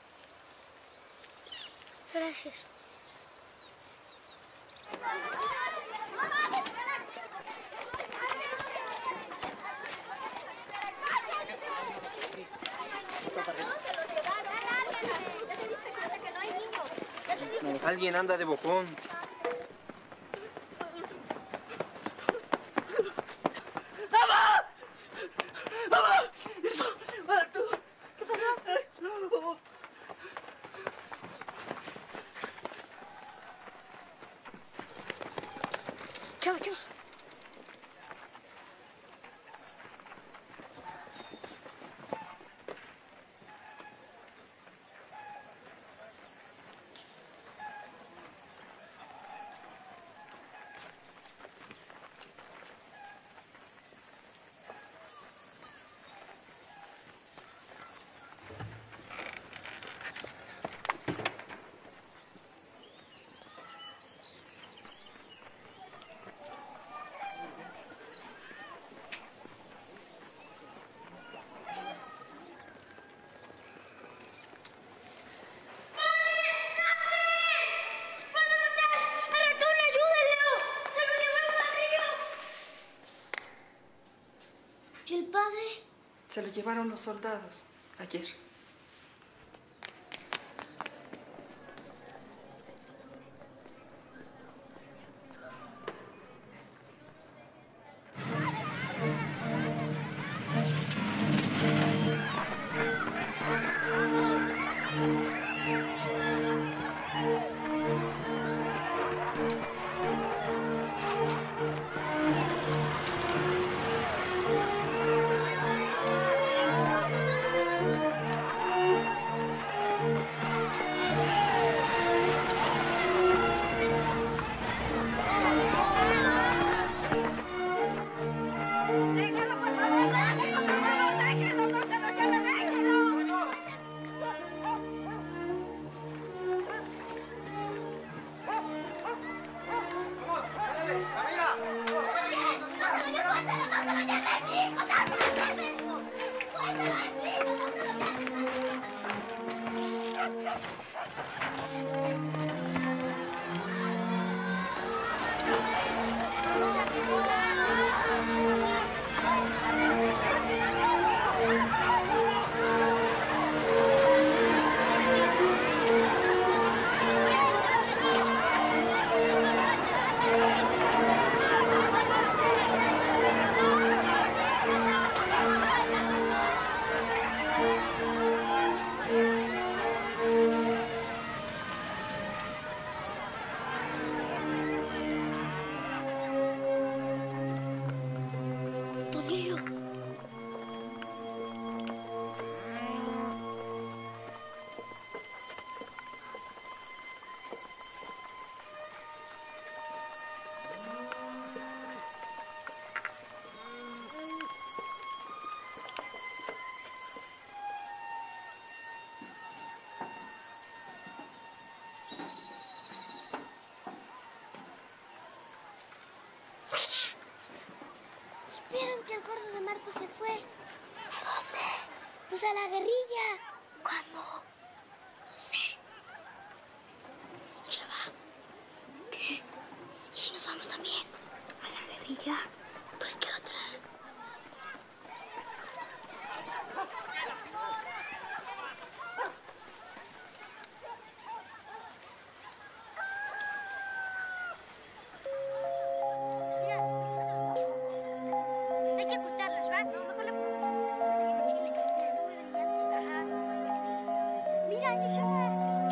Gracias. Alguien anda de bocón. ¡Mamá! ¡Mamá! ¿Qué pasó? Chao, chao. ¿Y el padre? Se lo llevaron los soldados ayer. ¿Supieron que el gordo de Marco se fue? ¿A dónde? Pues a la guerrilla. ¿Cuándo? No sé. Chava. ¿Qué? ¿Y si nos vamos también? ¿A la guerrilla? Pues ¿qué otra? Hay que ocultarlas, ¿va? No, mejor la ponemos en Chile. Ajá. Mira, hay Chava.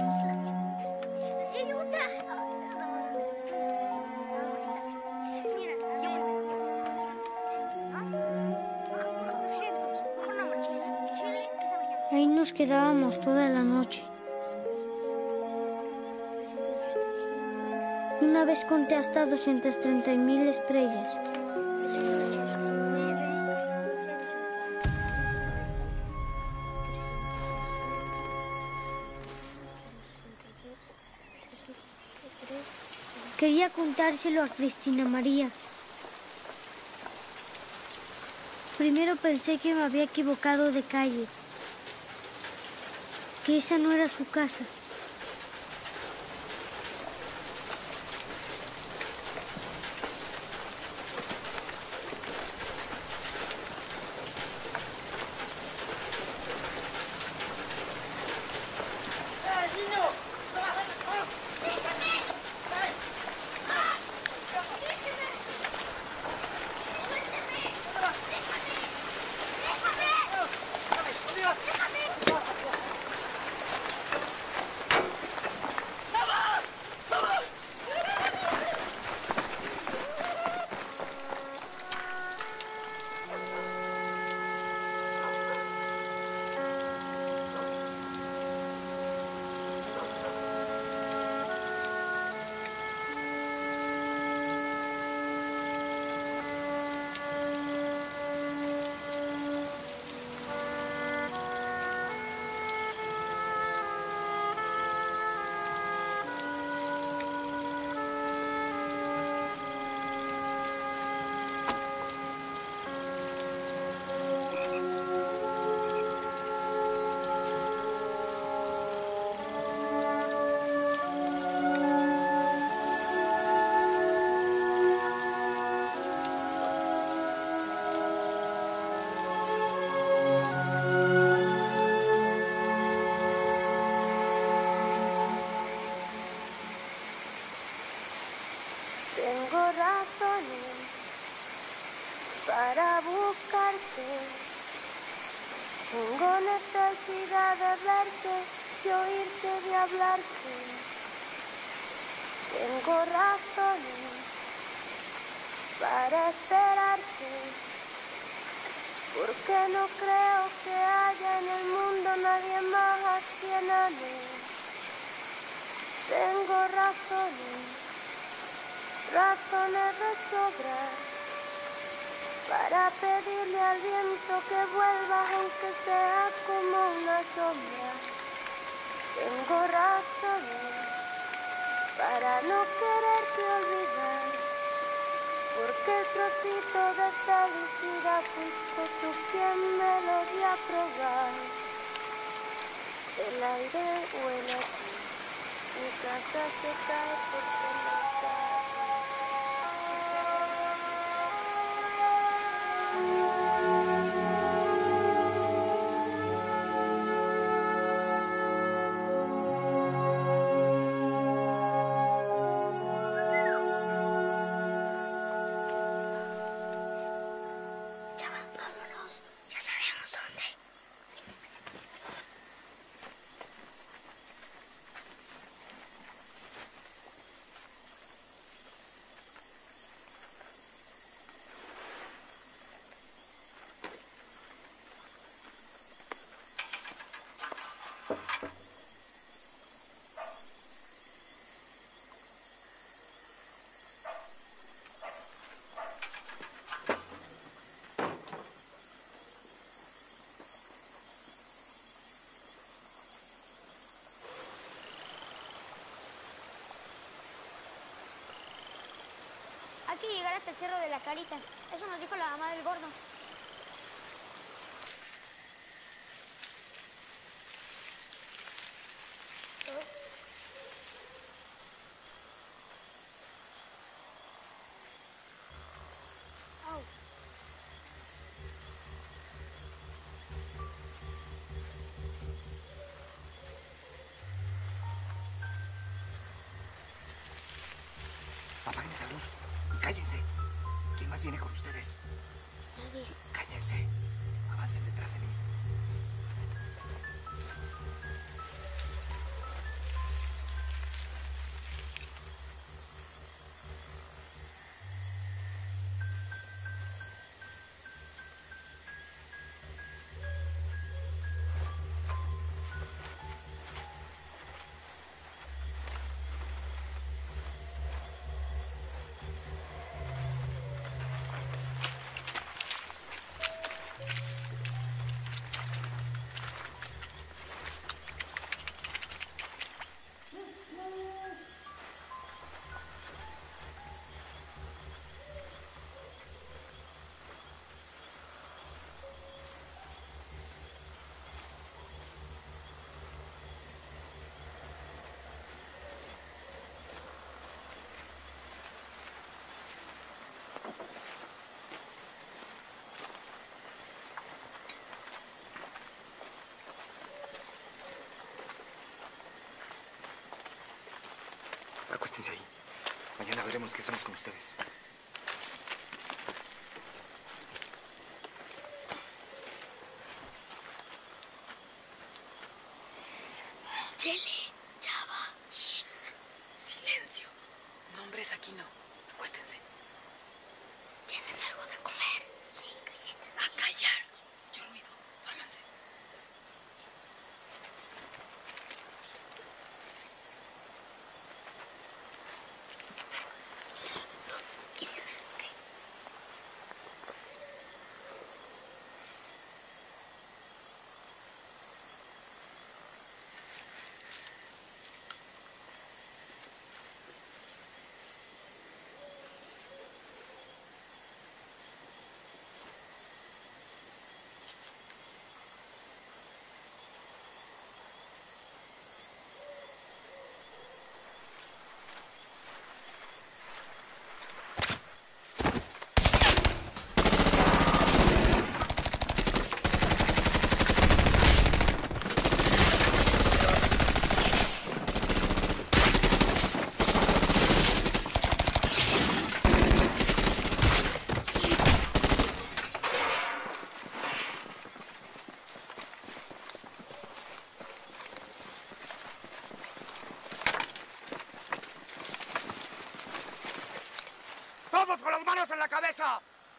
Y hay otra. Mira, ahí nos quedábamos toda la noche. Una vez conté hasta doscientas treinta mil estrellas. Quería contárselo a Cristina María. Primero pensé que me había equivocado de calle, que esa no era su casa. Tengo razones para buscarte. Tengo necesidad de verte, de oírte, de hablarte. Tengo razones para esperarte, porque no creo que haya en el mundo nadie más a quien ame. Tengo razones, razones de sobra, para pedirle al viento que vuelva aunque sea como una sombra. Tengo razones para no quererte olvidar, porque el trocito de felicidad fuiste tú quien me lo dio a probar. El aire huele a ti, mi casa se cae porque no está. que llegar hasta el Cerro de la Carita. Eso nos dijo la mamá del gordo. Apaguen esa luz. Cállense. ¿Quién más viene con ustedes? Nadie. Cállense. Avancen detrás de mí. Acuéstense ahí. Mañana veremos qué hacemos con ustedes. Chele, Chava. Shh. Silencio. Nombres aquí no. Acuéstense. ¿Tienen algo de comer? Sí, galletas. A callar. Yo ruido. Duérmanse. ¡Todos con las manos en la cabeza!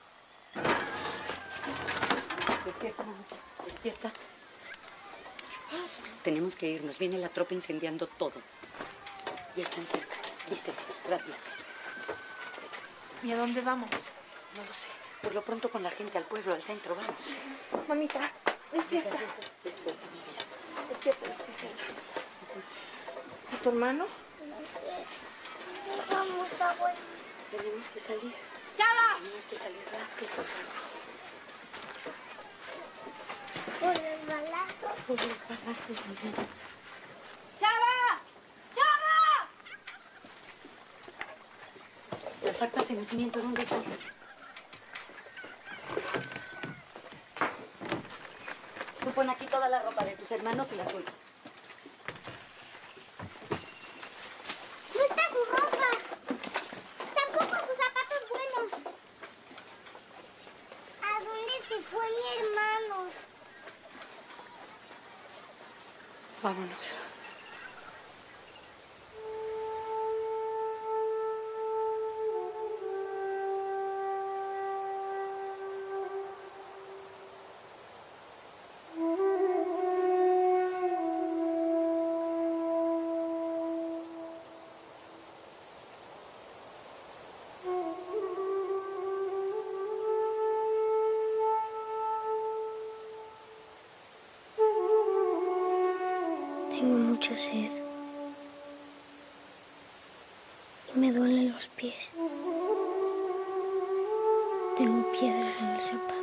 Despierta, mamita. Despierta. ¿Qué pasa? Tenemos que irnos. Viene la tropa incendiando todo. Ya están cerca. Vístete, rápido. ¿Y a dónde vamos? No lo sé. Por lo pronto con la gente al pueblo, al centro. Vamos. Mamita, despierta. Despierta, Despierta, despierta. ¿Y tu hermano? No sé. Vamos, abuela. Tenemos que salir. ¡Chava! Tenemos que salir rápido. Por los balazos. Por los balazos, mi vida. ¡Chava! ¡Chava! Las actas de nacimiento, ¿dónde están? Tú pon aquí toda la ropa de tus hermanos y la tuya. ¡No está su ropa! ¡Tampoco sus zapatos buenos! ¿A dónde se fue mi hermano? Vámonos. Tengo mucha sed. Y me duelen los pies. Tengo piedras en el zapato.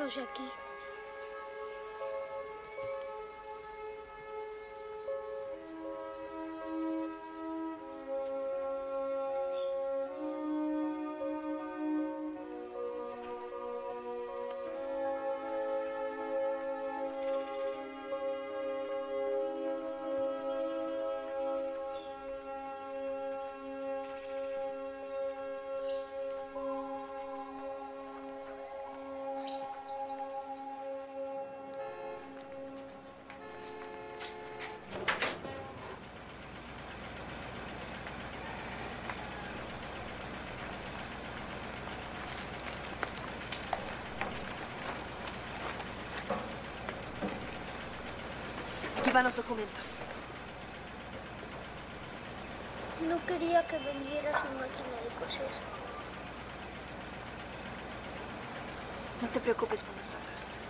quedándose aquí. Aquí van los documentos. No quería que vendiera su máquina de coser. No te preocupes por nosotros.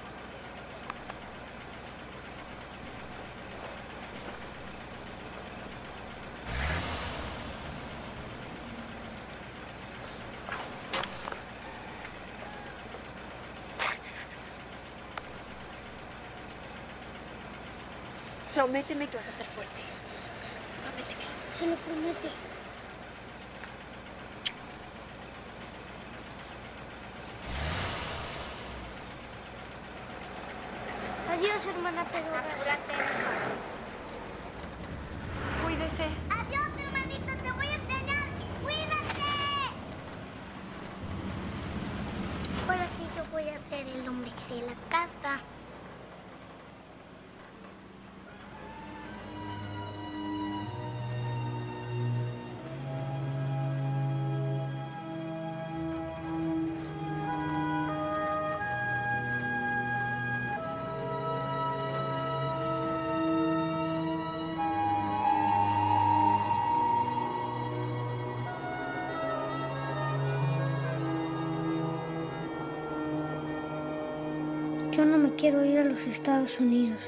Prométeme que vas a ser fuerte. Prométeme. Se lo promete. Adiós, hermana Pedora. Cuídese. Adiós, hermanito. Te voy a extrañar. Cuídate. Ahora sí yo voy a ser el hombre de la casa. Yo no me quiero ir a los Estados Unidos.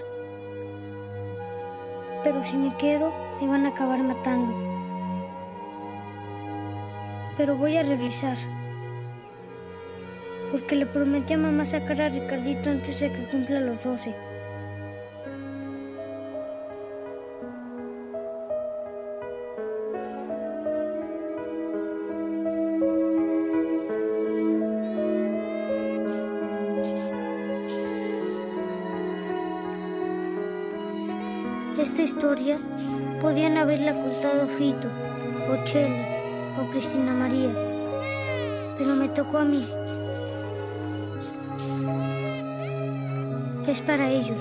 Pero si me quedo, me van a acabar matando. Pero voy a regresar. Porque le prometí a mamá sacar a Ricardito antes de que cumpla los doce. Esta historia podían haberla contado Fito, o Chele, o Cristina María, pero me tocó a mí. Es para ellos.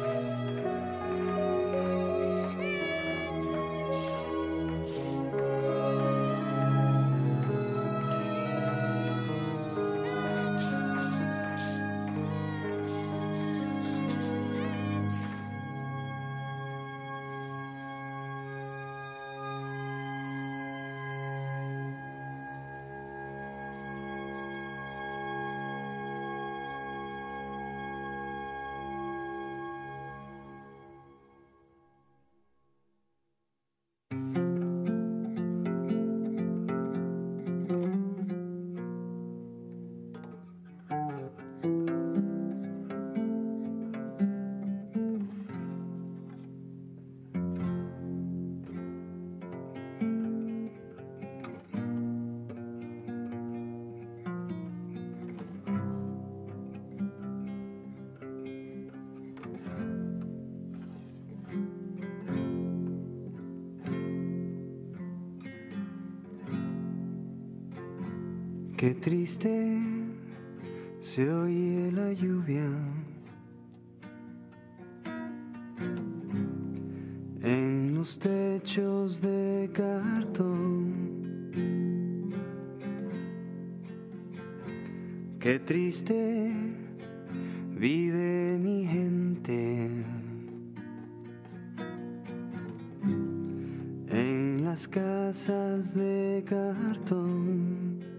Qué triste se oye la lluvia en los techos de cartón. Qué triste vive mi gente en las casas de cartón.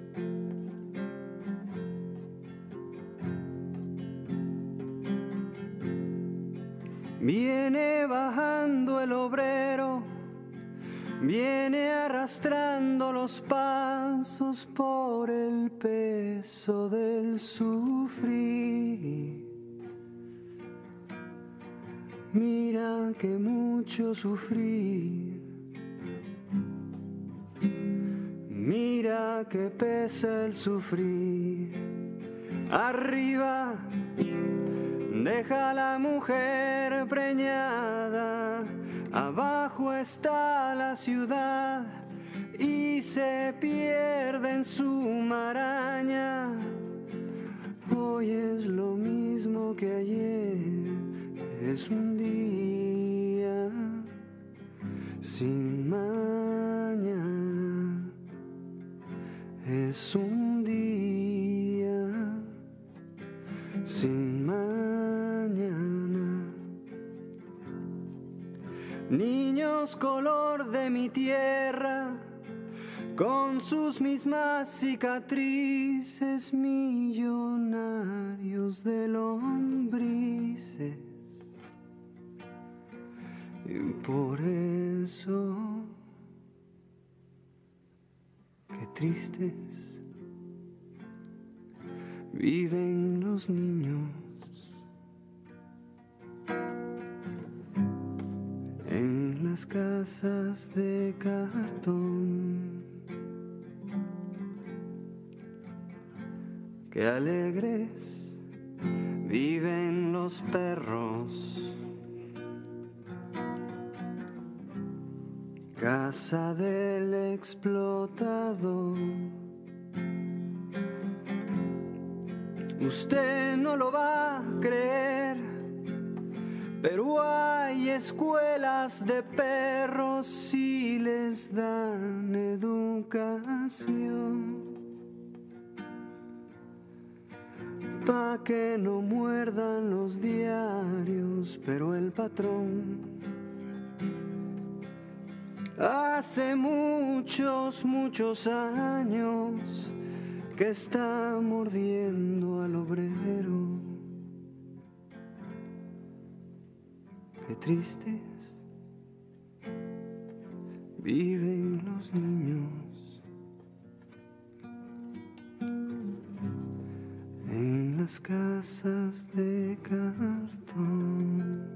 Viene bajando el obrero, viene arrastrando los pasos por el peso del sufrir. Mira que mucho sufrí, mira que pesa el sufrir. Arriba deja la mujer preñada, abajo está la ciudad y se pierde en su maraña. Hoy es lo mismo que ayer, es un día sin mañana, es un día sin mañana. Niños color de mi tierra, con sus mismas cicatrices, millonarios de lombrices. Y por eso, qué tristes viven los niños en las casas de cartón. Qué alegres viven los perros, casa del explotador. Usted no lo va a creer, pero hay escuelas de perros y les dan educación, pa' que no muerdan los diarios, pero el patrón hace muchos, muchos años que está mordiendo al obrero. Qué tristes viven los niños en las casas de cartón.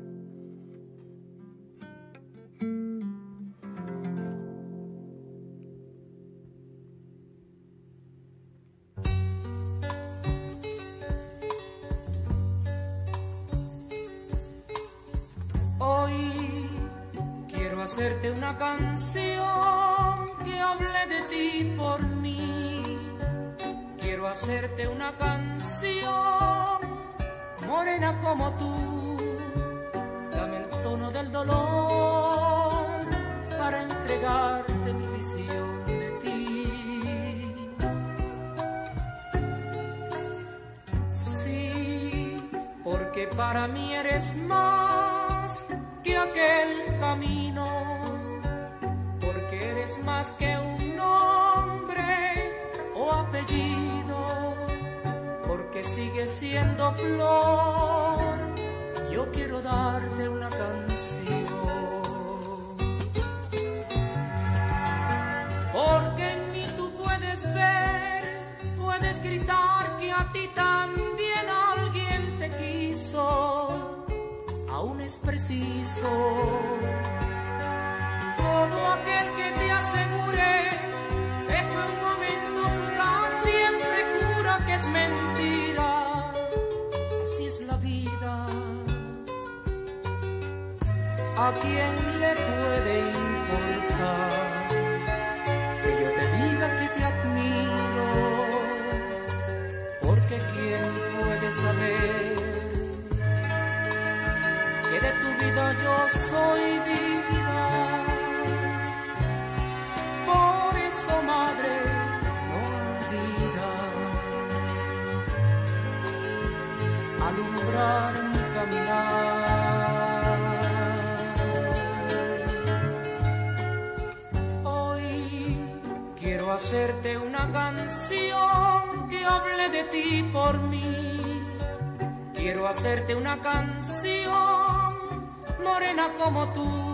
Hoy quiero hacerte una canción que hable de ti por mí. Quiero hacerte una canción morena como tú. Dame el tono del dolor para entregarte mi visión de ti. Sí, porque para mí eres más que aquel camino, porque eres más que un nombre o apellido, porque sigues siendo flor. Yo quiero darte una canción, porque en mí tú puedes ver, puedes gritar que a ti también alguien te quiso. Aún es preciso todo aquel que te asegure que fue un momento fugaz, siempre jura que es mentira. Así es la vida. ¿A quién le puede importar que yo te diga que te admiro? Porque ¿quién puede saber que de tu vida yo soy vida? Por eso, madre, no olvides alumbrar mi caminar. Hoy quiero hacerte una canción que hable de ti por mí. Quiero hacerte una canción morena como tú.